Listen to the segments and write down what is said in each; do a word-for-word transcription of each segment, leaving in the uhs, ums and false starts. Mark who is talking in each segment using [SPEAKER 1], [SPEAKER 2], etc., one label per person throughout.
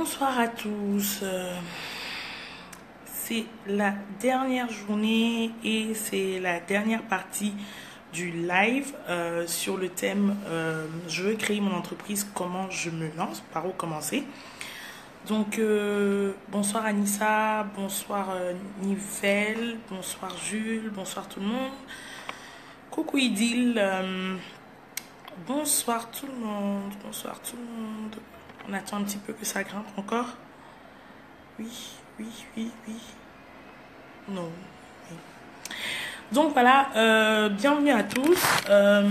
[SPEAKER 1] Bonsoir à tous. Euh, C'est la dernière journée et c'est la dernière partie du live euh, sur le thème euh, je veux créer mon entreprise, comment je me lance, par où commencer. Donc euh, bonsoir Anissa, bonsoir euh, Nivelle, bonsoir Jules, bonsoir tout le monde. Coucou Idil, euh, bonsoir tout le monde, bonsoir tout le monde. On attend un petit peu que ça grimpe encore. Oui, oui, oui, oui. Non. Oui. Donc voilà, euh, bienvenue à tous. Euh,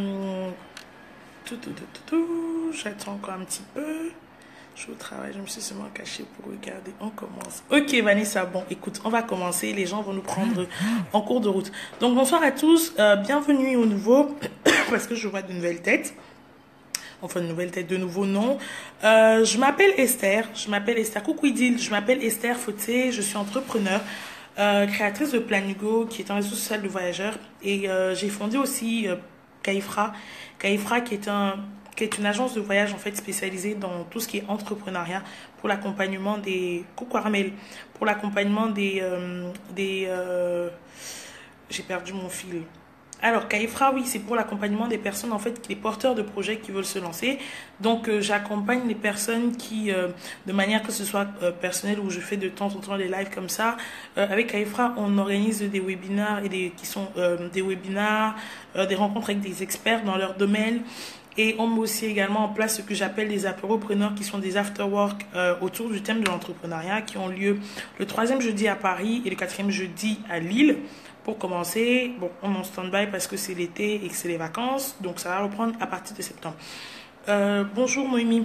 [SPEAKER 1] tout, tout, tout, tout, tout. J'attends encore un petit peu. Je suis au travail, je me suis seulement cachée pour regarder. On commence. Ok Vanessa, bon écoute, on va commencer. Les gens vont nous prendre en cours de route. Donc bonsoir à tous, euh, bienvenue au nouveau, parce que je vois de nouvelles têtes. Enfin, de nouvelles têtes, de nouveaux noms. Euh, je m'appelle Esther. Je m'appelle Esther. Coucou Idil. Je m'appelle Esther Fauté. Je suis entrepreneur, euh, créatrice de Planigo, qui est un réseau social de voyageurs. Et euh, j'ai fondé aussi euh, Kaifra. Kaifra, qui est un, qui est une agence de voyage en fait spécialisée dans tout ce qui est entrepreneuriat pour l'accompagnement des. Coucou Armel. Pour l'accompagnement des. Euh, des euh, j'ai perdu mon fil. Alors, Kaifra, oui, c'est pour l'accompagnement des personnes, en fait, les porteurs de projets qui veulent se lancer. Donc, euh, j'accompagne les personnes qui, euh, de manière que ce soit euh, personnel ou je fais de temps en temps des lives comme ça. Euh, avec Kaifra, on organise des webinaires et des, qui sont euh, des webinaires, euh, des rencontres avec des experts dans leur domaine. Et on met aussi également en place ce que j'appelle les apéropreneurs, qui sont des after-work euh, autour du thème de l'entrepreneuriat, qui ont lieu le troisième jeudi à Paris et le quatrième jeudi à Lille. Pour commencer, bon, on est en stand-by parce que c'est l'été et que c'est les vacances, donc ça va reprendre à partir de septembre. Euh, bonjour Noémie.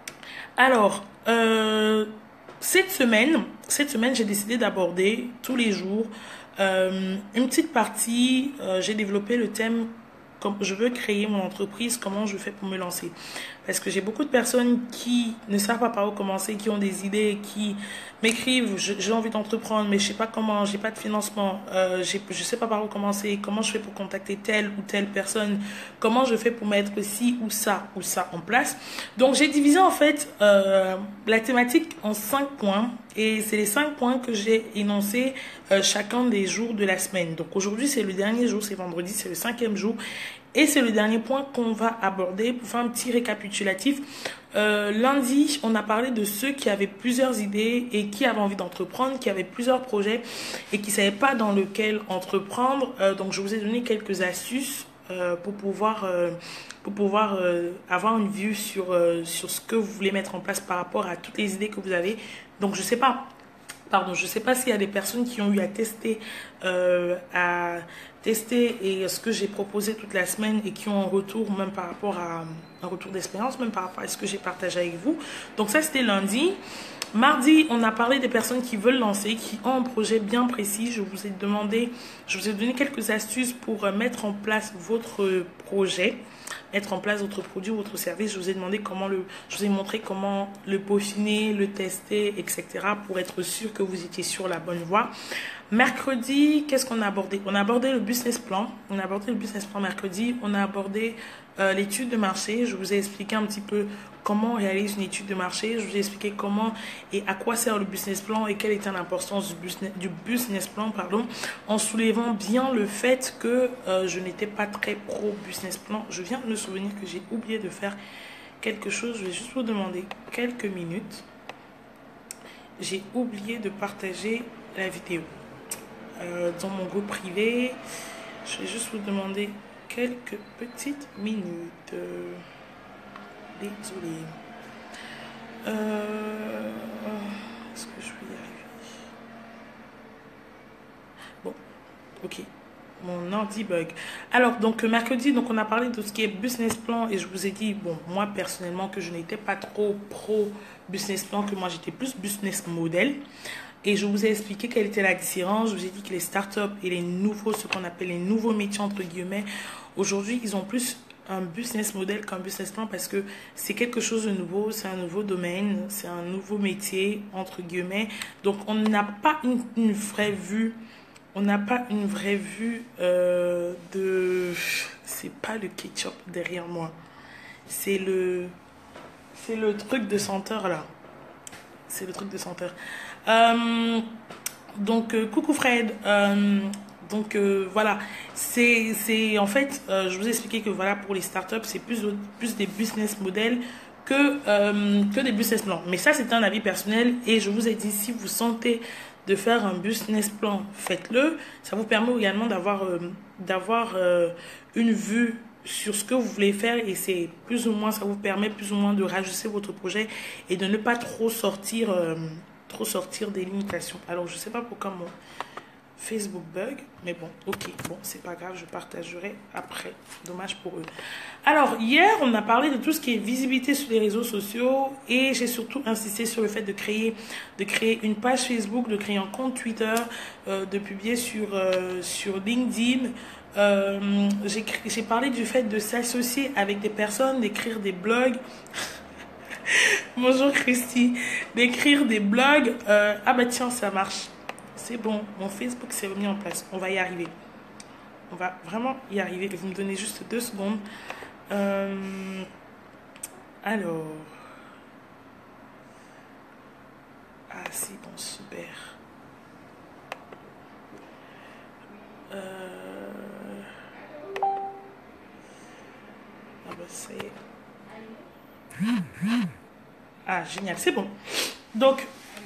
[SPEAKER 1] Alors, euh, cette semaine, cette semaine, j'ai décidé d'aborder tous les jours euh, une petite partie. Euh, j'ai développé le thème comme je veux créer mon entreprise, comment je fais pour me lancer. Parce que j'ai beaucoup de personnes qui ne savent pas par où commencer, qui ont des idées, qui m'écrivent, j'ai envie d'entreprendre, mais je sais pas comment, j'ai pas de financement, euh, je sais pas par où commencer, comment je fais pour contacter telle ou telle personne, comment je fais pour mettre ci ou ça ou ça en place. Donc j'ai divisé en fait euh, la thématique en cinq points et c'est les cinq points que j'ai énoncés euh, chacun des jours de la semaine. Donc aujourd'hui c'est le dernier jour, c'est vendredi, c'est le cinquième jour. Et c'est le dernier point qu'on va aborder pour faire un petit récapitulatif. Euh, lundi, on a parlé de ceux qui avaient plusieurs idées et qui avaient envie d'entreprendre, qui avaient plusieurs projets et qui ne savaient pas dans lequel entreprendre. Euh, donc, je vous ai donné quelques astuces euh, pour pouvoir, euh, pour pouvoir euh, avoir une vue sur, euh, sur ce que vous voulez mettre en place par rapport à toutes les idées que vous avez. Donc, je ne sais pas. Pardon, je ne sais pas s'il y a des personnes qui ont eu à tester, euh, à tester et ce que j'ai proposé toute la semaine et qui ont un retour, même par rapport à un retour d'expérience, même par rapport à ce que j'ai partagé avec vous. Donc ça, c'était lundi. Mardi, on a parlé des personnes qui veulent lancer, qui ont un projet bien précis. Je vous ai demandé, je vous ai donné quelques astuces pour mettre en place votre projet, mettre en place votre produit ou votre service. Je vous ai demandé comment le, je vous ai montré comment le peaufiner, le tester, et cetera pour être sûr que vous étiez sur la bonne voie. Mercredi, qu'est-ce qu'on a abordé? On a abordé le business plan. On a abordé le business plan mercredi. On a abordé euh, l'étude de marché. Je vous ai expliqué un petit peu comment on réalise une étude de marché. Je vous ai expliqué comment et à quoi sert le business plan et quelle était l'importance du business, du business plan, pardon, en soulevant bien le fait que euh, je n'étais pas très pro business plan. Je viens de me souvenir que j'ai oublié de faire quelque chose. Je vais juste vous demander quelques minutes. J'ai oublié de partager la vidéo euh, dans mon groupe privé. Je vais juste vous demander quelques petites minutes. Euh, désolée. Euh, Est-ce que je vais y arriver? Bon, ok. Mon ordi bug. Alors, donc, mercredi, donc, on a parlé de ce qui est business plan et je vous ai dit, bon, moi, personnellement, que je n'étais pas trop pro business plan, que moi, j'étais plus business model. Et je vous ai expliqué quelle était la différence. Je vous ai dit que les startups et les nouveaux, ce qu'on appelle les nouveaux métiers, entre guillemets, aujourd'hui, ils ont plus un business model qu'un business plan parce que c'est quelque chose de nouveau, c'est un nouveau domaine, c'est un nouveau métier, entre guillemets. Donc, on n'a pas une, une vraie vue. On n'a pas une vraie vue euh, de... C'est pas le ketchup derrière moi. C'est le... C'est le truc de senteur là. c'est le truc de senteur. Euh, donc, euh, coucou Fred. Euh, donc, euh, voilà. C'est, c'est, en fait, euh, je vous ai expliqué que voilà, pour les startups, c'est plus, plus des business models que, euh, que des business plans. Mais ça, c'est un avis personnel. Et je vous ai dit, si vous sentez de faire un business plan, faites-le. Ça vous permet également d'avoir euh, d'avoir euh, une vue sur ce que vous voulez faire et c'est plus ou moins, ça vous permet plus ou moins de rajuster votre projet et de ne pas trop sortir, euh, trop sortir des limitations. Alors, je sais pas pourquoi mon Facebook bug, mais bon, ok, bon, c'est pas grave, je partagerai après. Dommage pour eux. Alors, hier, on a parlé de tout ce qui est visibilité sur les réseaux sociaux et j'ai surtout insisté sur le fait de créer, de créer une page Facebook, de créer un compte Twitter, euh, de publier sur, euh, sur LinkedIn. Euh, j'ai parlé du fait de s'associer avec des personnes, d'écrire des blogs. Bonjour Christy. D'écrire des blogs. Euh, ah bah tiens, ça marche. C'est bon, mon Facebook s'est remis en place. On va y arriver. On va vraiment y arriver. Vous me donnez juste deux secondes. Euh, alors. Ah si, bon, super. Euh... Ah bah c'est... Ah, génial, c'est bon. Donc...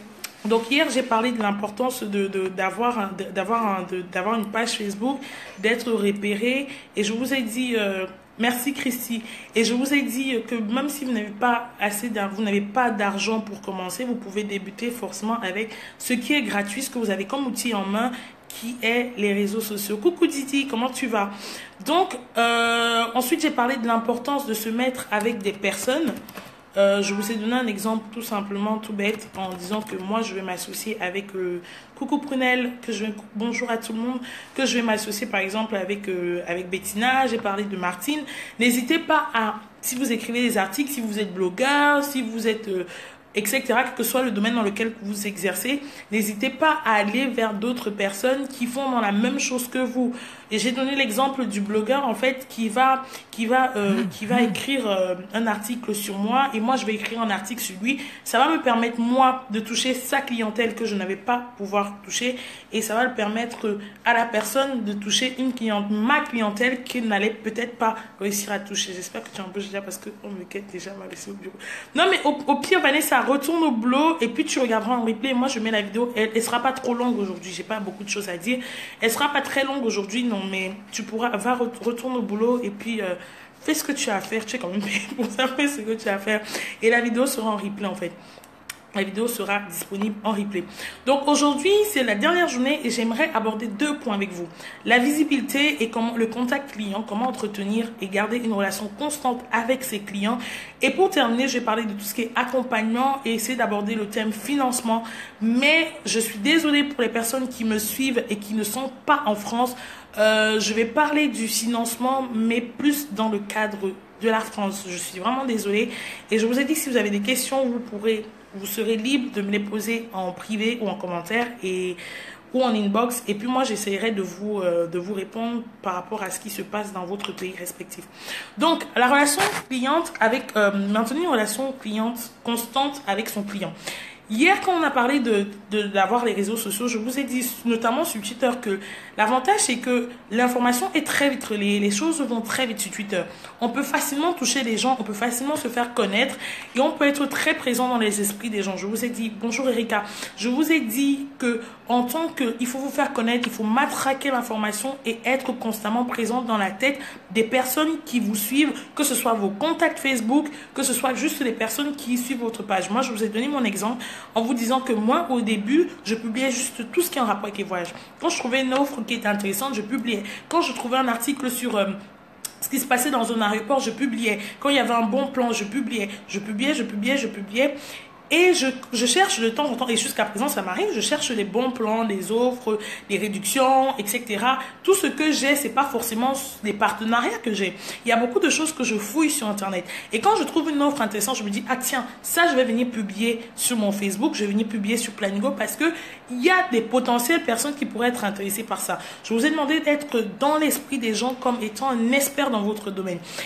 [SPEAKER 1] Donc hier, j'ai parlé de l'importance de, de, d'avoir d'avoir d'avoir une page Facebook, d'être repéré. Et je vous ai dit, euh, merci Christy. Et je vous ai dit que même si vous n'avez pas assez d'argent, vous n'avez pas d'argent pour commencer, vous pouvez débuter forcément avec ce qui est gratuit, ce que vous avez comme outil en main, qui est les réseaux sociaux. Coucou Titi, comment tu vas? Donc, euh, ensuite, j'ai parlé de l'importance de se mettre avec des personnes. Euh, je vous ai donné un exemple tout simplement, tout bête, en disant que moi, je vais m'associer avec... Euh, coucou Prunelle, que je vais, bonjour à tout le monde, que je vais m'associer par exemple avec, euh, avec Bettina, j'ai parlé de Martine. N'hésitez pas à, si vous écrivez des articles, si vous êtes blogueur, si vous êtes... Euh, et cetera, quel que soit le domaine dans lequel vous exercez, n'hésitez pas à aller vers d'autres personnes qui font dans la même chose que vous. Et j'ai donné l'exemple du blogueur, en fait, qui va, qui va, euh, qui va écrire euh, un article sur moi et moi, je vais écrire un article sur lui. Ça va me permettre, moi, de toucher sa clientèle que je n'avais pas pouvoir toucher et ça va le permettre à la personne de toucher une cliente, ma clientèle, qui n'allait peut-être pas réussir à toucher. J'espère que tu es un peu déjà parce qu'on me quête déjà m'a laissé au bureau. Non, mais au, au pire, Vanessa, retourne au boulot et puis tu regarderas en replay. Moi, je mets la vidéo. Elle, elle sera pas trop longue aujourd'hui. J'ai pas beaucoup de choses à dire. Elle sera pas très longue aujourd'hui, non, mais tu pourras, va, retourne au boulot et puis euh, fais ce que tu as à faire. Tu es quand même payé pour ça. Fais ce que tu as à faire. Et la vidéo sera en replay, en fait. La vidéo sera disponible en replay. Donc aujourd'hui, c'est la dernière journée et j'aimerais aborder deux points avec vous. La visibilité et comment le contact client, comment entretenir et garder une relation constante avec ses clients. Et pour terminer, je vais parler de tout ce qui est accompagnement et essayer d'aborder le thème financement. Mais je suis désolée pour les personnes qui me suivent et qui ne sont pas en France. Euh, je vais parler du financement, mais plus dans le cadre de la France. Je suis vraiment désolée. Et je vous ai dit que si vous avez des questions, vous pourrez... Vous serez libre de me les poser en privé ou en commentaire et, ou en inbox. Et puis moi, j'essaierai de vous, euh, de vous répondre par rapport à ce qui se passe dans votre pays respectif. Donc, la relation cliente avec... Euh, maintenir une relation cliente constante avec son client. Hier, quand on a parlé de, de, d'avoir les réseaux sociaux, je vous ai dit, notamment sur Twitter, que l'avantage, c'est que l'information est très vite relayée. Les choses vont très vite sur Twitter. On peut facilement toucher les gens, on peut facilement se faire connaître et on peut être très présent dans les esprits des gens. Je vous ai dit, bonjour Erika, je vous ai dit que en tant que, il faut vous faire connaître, il faut matraquer l'information et être constamment présent dans la tête des personnes qui vous suivent, que ce soit vos contacts Facebook, que ce soit juste les personnes qui suivent votre page. Moi, je vous ai donné mon exemple en vous disant que moi, au début, je publiais juste tout ce qui est en rapport avec les voyages. Quand je trouvais une offre qui était intéressante, je publiais. Quand je trouvais un article sur... Euh, ce qui se passait dans un aéroport, je publiais. Quand il y avait un bon plan, je publiais. Je publiais, je publiais, je publiais. Et je, je cherche de temps en temps, et jusqu'à présent ça m'arrive, je cherche les bons plans, les offres, les réductions, et cetera. Tout ce que j'ai, c'est pas forcément les partenariats que j'ai. Il y a beaucoup de choses que je fouille sur Internet. Et quand je trouve une offre intéressante, je me dis, ah tiens, ça je vais venir publier sur mon Facebook, je vais venir publier sur Planigo parce que il y a des potentielles personnes qui pourraient être intéressées par ça. Je vous ai demandé d'être dans l'esprit des gens comme étant un expert dans votre domaine.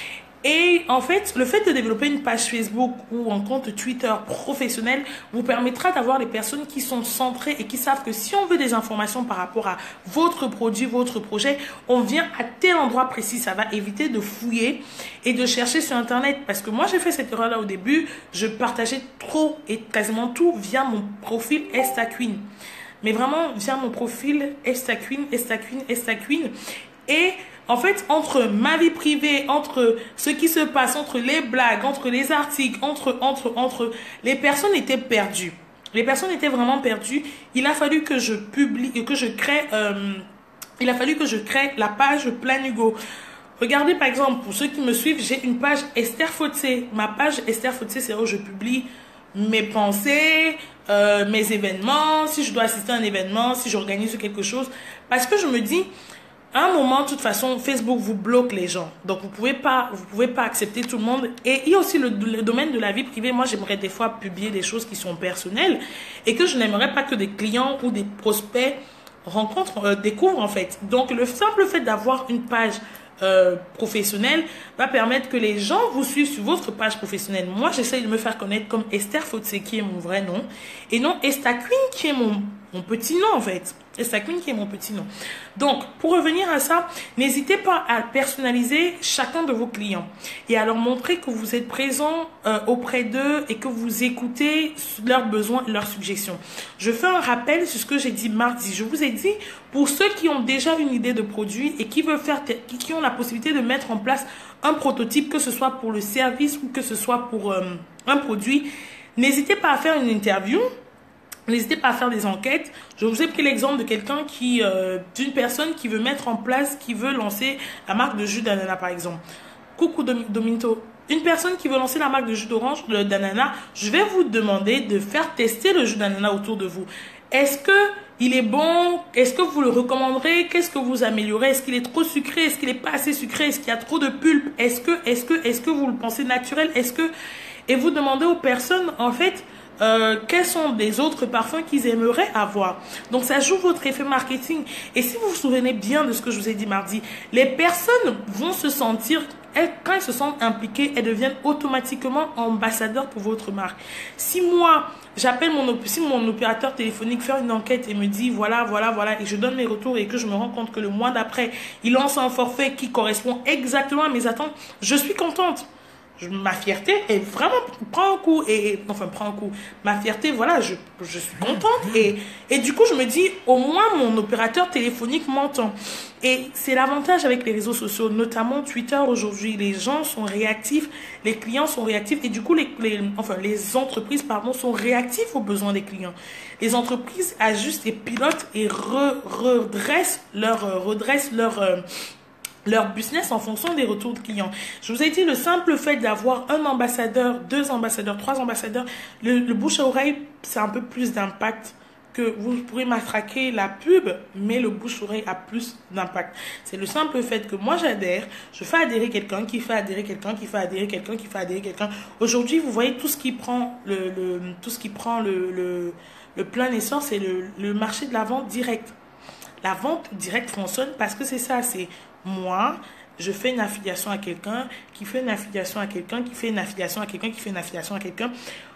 [SPEAKER 1] Et en fait, le fait de développer une page Facebook ou un compte Twitter professionnel vous permettra d'avoir des personnes qui sont centrées et qui savent que si on veut des informations par rapport à votre produit, votre projet, on vient à tel endroit précis. Ça va éviter de fouiller et de chercher sur Internet. Parce que moi, j'ai fait cette erreur-là au début. Je partageais trop et quasiment tout via mon profil Estaqueen. Mais vraiment, via mon profil Estaqueen, Estaqueen, Estaqueen. Et en fait, entre ma vie privée, entre ce qui se passe, entre les blagues, entre les articles, entre, entre, entre, les personnes étaient perdues. Les personnes étaient vraiment perdues. Il a fallu que je publie, que je crée, euh, il a fallu que je crée la page Plan Hugo. Regardez par exemple, pour ceux qui me suivent, j'ai une page Esther Fotsé. Ma page Esther Fotsé, c'est où je publie mes pensées, euh, mes événements, si je dois assister à un événement, si j'organise quelque chose. Parce que je me dis, à un moment, de toute façon, Facebook vous bloque les gens. Donc, vous pouvez pas, vous pouvez pas accepter tout le monde. Et il y a aussi le, le domaine de la vie privée. Moi, j'aimerais des fois publier des choses qui sont personnelles et que je n'aimerais pas que des clients ou des prospects rencontrent, euh, découvrent en fait. Donc, le simple fait d'avoir une page euh, professionnelle va permettre que les gens vous suivent sur votre page professionnelle. Moi, j'essaye de me faire connaître comme Esther Fotsé, qui est mon vrai nom, et non Estaqueen, qui est mon, mon petit nom en fait. Estaqueen qui est mon petit nom. Donc, pour revenir à ça, n'hésitez pas à personnaliser chacun de vos clients et à leur montrer que vous êtes présent euh, auprès d'eux et que vous écoutez leurs besoins et leurs suggestions. Je fais un rappel sur ce que j'ai dit mardi. Je vous ai dit, pour ceux qui ont déjà une idée de produit et qui veulent faire, qui ont la possibilité de mettre en place un prototype, que ce soit pour le service ou que ce soit pour euh, un produit, n'hésitez pas à faire une interview. N'hésitez pas à faire des enquêtes. Je vous ai pris l'exemple de quelqu'un qui, euh, d'une personne qui veut mettre en place, qui veut lancer la marque de jus d'ananas par exemple. Coucou Dominto. Une personne qui veut lancer la marque de jus d'orange, d'ananas, je vais vous demander de faire tester le jus d'ananas autour de vous. Est-ce que il est bon? Est-ce que vous le recommanderez? Qu'est-ce que vous améliorez? Est-ce qu'il est trop sucré? Est-ce qu'il n'est pas assez sucré? Est-ce qu'il y a trop de pulpe? Est-ce que, est-ce que, est-ce que vous le pensez naturel? Est-ce que, et vous demandez aux personnes, en fait, Euh, quels sont les autres parfums qu'ils aimeraient avoir. Donc ça joue votre effet marketing. Et si vous vous souvenez bien de ce que je vous ai dit mardi, les personnes vont se sentir, elles, quand elles se sentent impliquées, elles deviennent automatiquement ambassadeurs pour votre marque. Si moi j'appelle mon, si mon opérateur téléphonique fait une enquête et me dit voilà voilà voilà, et je donne mes retours et que je me rends compte que le mois d'après il lance un forfait qui correspond exactement à mes attentes, je suis contente. Je, ma fierté est vraiment prend un coup et, et enfin prend un coup ma fierté, voilà, je, je suis contente et, et du coup je me dis au moins mon opérateur téléphonique m'entend. Et c'est l'avantage avec les réseaux sociaux, notamment Twitter aujourd'hui. Les gens sont réactifs, les clients sont réactifs et du coup les, les, enfin, les entreprises pardon, sont réactifs aux besoins des clients. Les entreprises ajustent et pilotent et re, redressent leur, redressent leur euh, leur business en fonction des retours de clients. Je vous ai dit, le simple fait d'avoir un ambassadeur, deux ambassadeurs, trois ambassadeurs, le, le bouche à oreille, c'est un peu plus d'impact que vous pourrez matraquer la pub, mais le bouche à oreille a plus d'impact. C'est le simple fait que moi j'adhère, je fais adhérer quelqu'un, qui fait adhérer quelqu'un, qui fait adhérer quelqu'un, qui fait adhérer quelqu'un. Aujourd'hui, vous voyez tout ce qui prend le, le tout ce qui prend le, le, le plein essor, c'est le, le marché de la vente directe. La vente directe fonctionne parce que c'est ça, c'est moi, je fais une affiliation à quelqu'un, qui fait une affiliation à quelqu'un, qui fait une affiliation à quelqu'un, qui fait une affiliation à quelqu'un.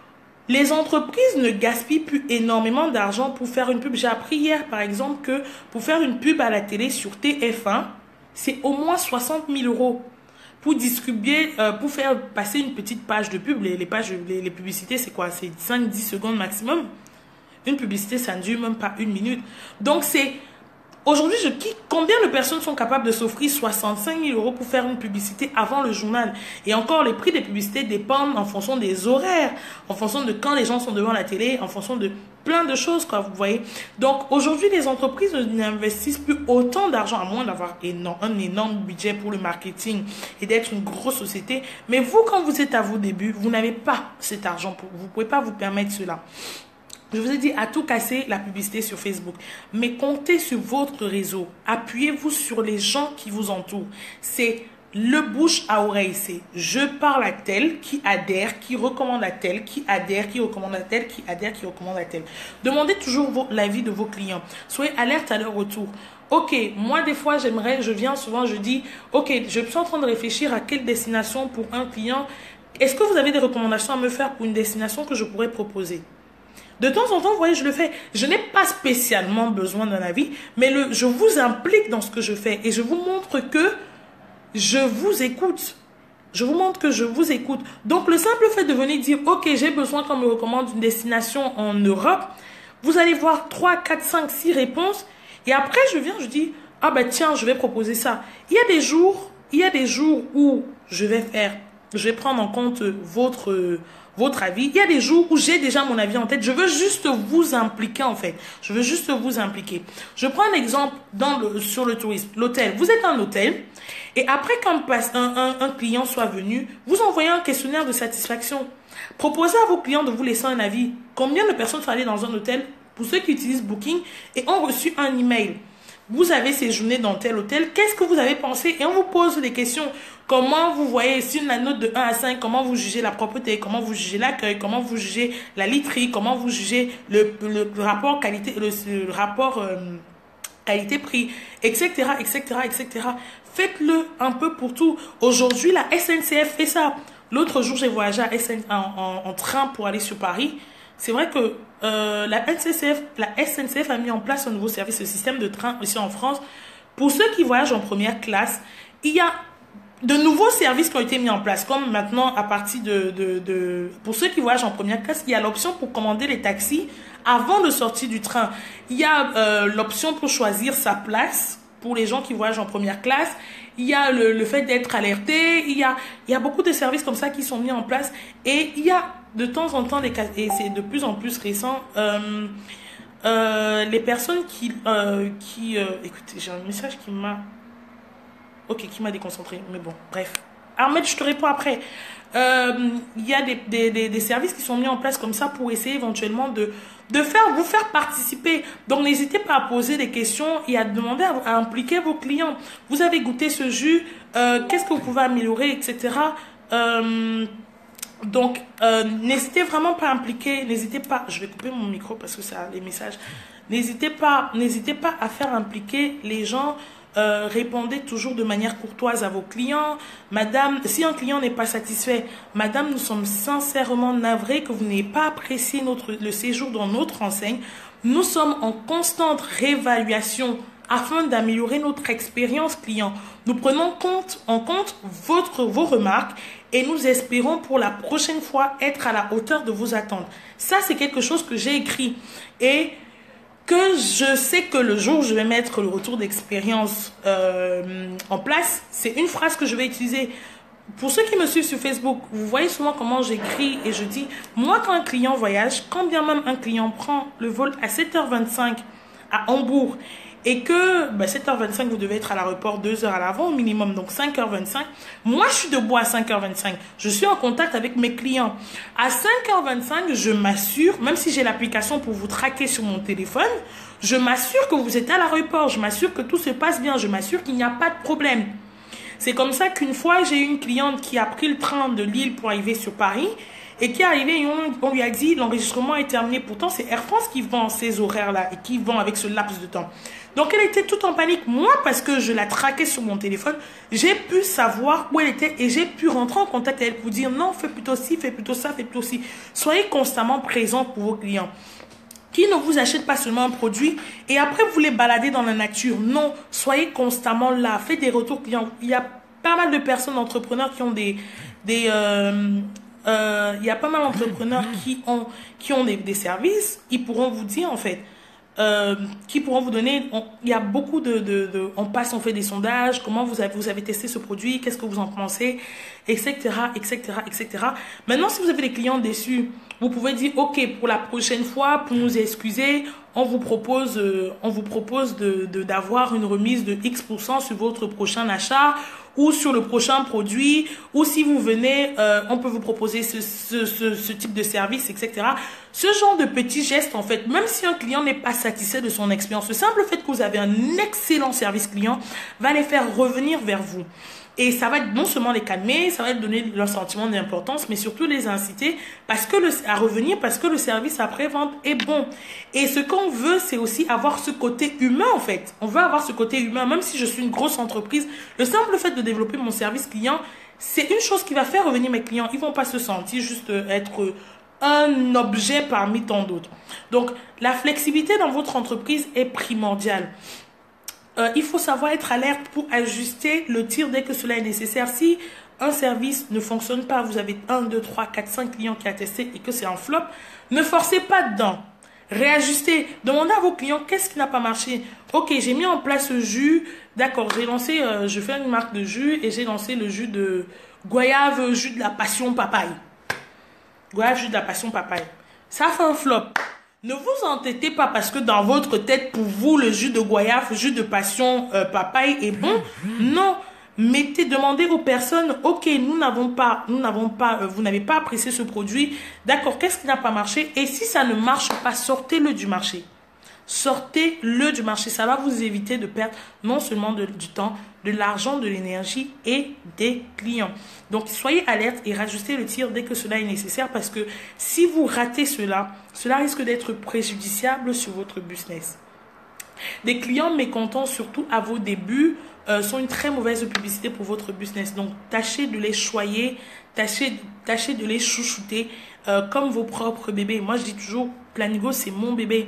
[SPEAKER 1] Les entreprises ne gaspillent plus énormément d'argent pour faire une pub. J'ai appris hier, par exemple, que pour faire une pub à la télé sur T F un, c'est au moins soixante mille euros. Pour distribuer, euh, pour faire passer une petite page de pub, les, les, pages, les, les publicités, c'est quoi? C'est cinq à dix secondes maximum. Une publicité, ça ne dure même pas une minute. Donc, c'est... Aujourd'hui, je quitte combien de personnes sont capables de s'offrir soixante-cinq mille euros pour faire une publicité avant le journal. Et encore, les prix des publicités dépendent en fonction des horaires, en fonction de quand les gens sont devant la télé, en fonction de plein de choses, quoi, vous voyez. Donc, aujourd'hui, les entreprises n'investissent plus autant d'argent, à moins d'avoir un énorme budget pour le marketing et d'être une grosse société. Mais vous, quand vous êtes à vos débuts, vous n'avez pas cet argent, pour, vous ne pouvez pas vous permettre cela. Je vous ai dit à tout casser la publicité sur Facebook. Mais comptez sur votre réseau. Appuyez-vous sur les gens qui vous entourent. C'est le bouche à oreille. C'est je parle à tel qui adhère, qui recommande à tel, qui adhère, qui recommande à tel, qui adhère, qui recommande à tel. Demandez toujours l'avis de vos clients. Soyez alerte à leur retour. ok, moi des fois j'aimerais, je viens souvent, je dis, ok, je suis en train de réfléchir à quelle destination pour un client. Est-ce que vous avez des recommandations à me faire pour une destination que je pourrais proposer? De temps en temps, vous voyez, je le fais. Je n'ai pas spécialement besoin d'un avis, mais le, je vous implique dans ce que je fais et je vous montre que je vous écoute. Je vous montre que je vous écoute. Donc, le simple fait de venir dire, ok, j'ai besoin qu'on me recommande une destination en Europe, vous allez voir trois, quatre, cinq, six réponses. Et après, je viens, je dis, ah ben tiens, je vais proposer ça. Il y a des jours, il y a des jours où je vais faire, je vais prendre en compte votre, votre avis. Il y a des jours où j'ai déjà mon avis en tête. Je veux juste vous impliquer en fait. Je veux juste vous impliquer. Je prends un exemple dans le, sur le tourisme. L'hôtel. Vous êtes un hôtel et après qu'un un, un, un client soit venu, vous envoyez un questionnaire de satisfaction. Proposez à vos clients de vous laisser un avis. Combien de personnes sont allées dans un hôtel pour ceux qui utilisent Booking et ont reçu un email? Vous avez séjourné dans tel hôtel, qu'est-ce que vous avez pensé? Et on vous pose des questions. Comment vous voyez, sur la note de un à cinq, comment vous jugez la propreté, comment vous jugez l'accueil, comment vous jugez la literie, comment vous jugez le, le, le rapport qualité, le, le rapport euh, qualité-prix, et cetera, et cetera, et cetera. Faites-le un peu pour tout. Aujourd'hui, la S N C F fait ça. L'autre jour, j'ai voyagé à S N, en, en, en train pour aller sur Paris. C'est vrai que euh, la, S N C F, la S N C F a mis en place un nouveau service, le système de train ici en France. Pour ceux qui voyagent en première classe, il y a de nouveaux services qui ont été mis en place. Comme maintenant, à partir de... de, de pour ceux qui voyagent en première classe, il y a l'option pour commander les taxis avant de sortir du train. Il y a euh, l'option pour choisir sa place pour les gens qui voyagent en première classe. Il y a le, le fait d'être alerté. Il y a, il y a beaucoup de services comme ça qui sont mis en place. Et il y a de temps en temps, des cas, et c'est de plus en plus récent, euh, euh, les personnes qui... Euh, qui euh, écoutez, j'ai un message qui m'a... Ok, qui m'a déconcentré, mais bon, bref. Ahmed, je te réponds après. Euh, il y a des, des, des, des services qui sont mis en place comme ça pour essayer éventuellement de, de faire, vous faire participer. Donc, n'hésitez pas à poser des questions et à demander à, à impliquer vos clients. Vous avez goûté ce jus, euh, qu'est-ce que vous pouvez améliorer, et cetera. Euh, donc, euh, n'hésitez vraiment pas à impliquer, n'hésitez pas, je vais couper mon micro parce que ça a les messages. N'hésitez pas, n'hésitez pas à faire impliquer les gens. Euh, répondez toujours de manière courtoise à vos clients. Madame, si un client n'est pas satisfait, madame, nous sommes sincèrement navrés que vous n'ayez pas apprécié notre, le séjour dans notre enseigne. Nous sommes en constante réévaluation afin d'améliorer notre expérience client. Nous prenons compte, en compte votre, vos remarques et nous espérons pour la prochaine fois être à la hauteur de vos attentes. Ça, c'est quelque chose que j'ai écrit et que je sais que le jour où je vais mettre le retour d'expérience euh, en place, c'est une phrase que je vais utiliser. Pour ceux qui me suivent sur Facebook, vous voyez souvent comment j'écris et je dis, moi quand un client voyage, quand bien même un client prend le vol à sept heures vingt-cinq à Hambourg et que bah, sept heures vingt-cinq, vous devez être à l'aéroport deux heures à l'avant au minimum, donc cinq heures vingt-cinq. Moi, je suis debout à cinq heures vingt-cinq. Je suis en contact avec mes clients. À cinq heures vingt-cinq, je m'assure, même si j'ai l'application pour vous traquer sur mon téléphone, je m'assure que vous êtes à l'aéroport. Je m'assure que tout se passe bien. Je m'assure qu'il n'y a pas de problème. C'est comme ça qu'une fois, j'ai eu une cliente qui a pris le train de Lille pour arriver sur Paris et qui est arrivée et on, on lui a dit l'enregistrement est terminé. Pourtant, c'est Air France qui vend ces horaires-là et qui vend avec ce laps de temps. Donc, elle était toute en panique. Moi, parce que je la traquais sur mon téléphone, j'ai pu savoir où elle était et j'ai pu rentrer en contact avec elle pour dire non, fais plutôt ci, fais plutôt ça, fais plutôt ci. Soyez constamment présent pour vos clients. Qui ne vous achète pas seulement un produit et après vous les baladez dans la nature. Non, soyez constamment là. Faites des retours clients. Il y a pas mal de personnes, entrepreneurs qui ont des... des euh, euh, il y a pas mal d'entrepreneurs qui ont, qui ont des, des services. Ils pourront vous dire en fait... Euh, qui pourront vous donner, on, il y a beaucoup de, de, de, on passe, on fait des sondages, comment vous avez, vous avez testé ce produit, qu'est-ce que vous en pensez, et cetera, et cetera, et cetera. Maintenant, si vous avez des clients déçus, vous pouvez dire, ok, pour la prochaine fois, pour nous excuser, on vous propose, euh, on vous propose de, de, d'avoir une remise de X pour cent sur votre prochain achat ou sur le prochain produit, ou si vous venez, euh, on peut vous proposer ce, ce, ce, ce type de service, et cetera. Ce genre de petits gestes, en fait, même si un client n'est pas satisfait de son expérience, le simple fait que vous avez un excellent service client va les faire revenir vers vous. Et ça va non seulement les calmer, ça va leur donner leur sentiment d'importance, mais surtout les inciter parce que le, à revenir parce que le service après-vente est bon. Et ce qu'on veut, c'est aussi avoir ce côté humain en fait. On veut avoir ce côté humain, même si je suis une grosse entreprise. Le simple fait de développer mon service client, c'est une chose qui va faire revenir mes clients. Ils vont pas se sentir juste être un objet parmi tant d'autres. Donc, la flexibilité dans votre entreprise est primordiale. Euh, il faut savoir être alerte pour ajuster le tir dès que cela est nécessaire. Si un service ne fonctionne pas, vous avez un, deux, trois, quatre, cinq clients qui a testé et que c'est un flop, ne forcez pas dedans. Réajustez. Demandez à vos clients qu'est-ce qui n'a pas marché. Ok, j'ai mis en place ce jus. D'accord, j'ai lancé, euh, je fais une marque de jus et j'ai lancé le jus de goyave, jus de la passion papaye. Goyave, jus de la passion papaye. Ça fait un flop. Ne vous entêtez pas parce que dans votre tête, pour vous, le jus de goyave, jus de passion euh, papaye est bon. Non. Mettez, demandez aux personnes, ok, nous n'avons pas, nous n'avons pas, euh, vous n'avez pas apprécié ce produit. D'accord, qu'est-ce qui n'a pas marché? Et si ça ne marche pas, sortez-le du marché. Sortez-le du marché. Ça va vous éviter de perdre non seulement de, du temps, de l'argent, de l'énergie et des clients. Donc, soyez alerte et rajustez le tir dès que cela est nécessaire parce que si vous ratez cela, cela risque d'être préjudiciable sur votre business. Des clients mécontents, surtout à vos débuts, euh, sont une très mauvaise publicité pour votre business. Donc, tâchez de les choyer, tâchez, tâchez de les chouchouter euh, comme vos propres bébés. Moi, je dis toujours, Planigo, c'est mon bébé.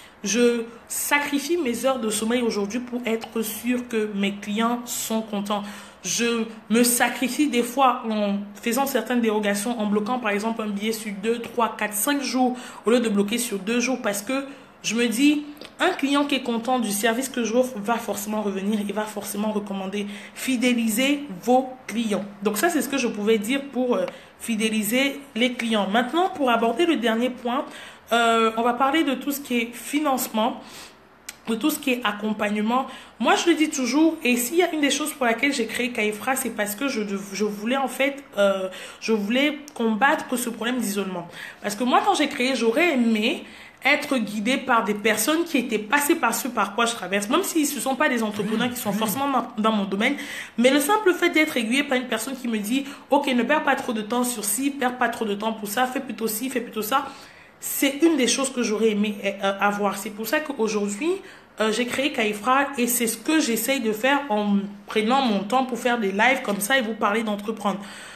[SPEAKER 1] Je sacrifie mes heures de sommeil aujourd'hui pour être sûr que mes clients sont contents. Je me sacrifie des fois en faisant certaines dérogations, en bloquant par exemple un billet sur deux, trois, quatre, cinq jours au lieu de bloquer sur deux jours parce que je me dis, un client qui est content du service que j'offre va forcément revenir et va forcément recommander. Fidélisez vos clients. Donc ça, c'est ce que je pouvais dire pour euh, fidéliser les clients. Maintenant, pour aborder le dernier point, Euh, on va parler de tout ce qui est financement, de tout ce qui est accompagnement. Moi, je le dis toujours, et s'il y a une des choses pour laquelle j'ai créé Kaifra, c'est parce que je, je voulais en fait, euh, je voulais combattre ce problème d'isolement. Parce que moi, quand j'ai créé, j'aurais aimé être guidé par des personnes qui étaient passées par ce par quoi je traverse, même si ce ne sont pas des entrepreneurs qui sont forcément dans mon domaine, mais le simple fait d'être aiguillé par une personne qui me dit, ok, ne perds pas trop de temps sur ci, perds pas trop de temps pour ça, fais plutôt ci, fais plutôt ça. C'est une des choses que j'aurais aimé euh, avoir. C'est pour ça qu'aujourd'hui, euh, j'ai créé Kaifra et c'est ce que j'essaye de faire en prenant mon temps pour faire des lives comme ça et vous parler d'entreprendre.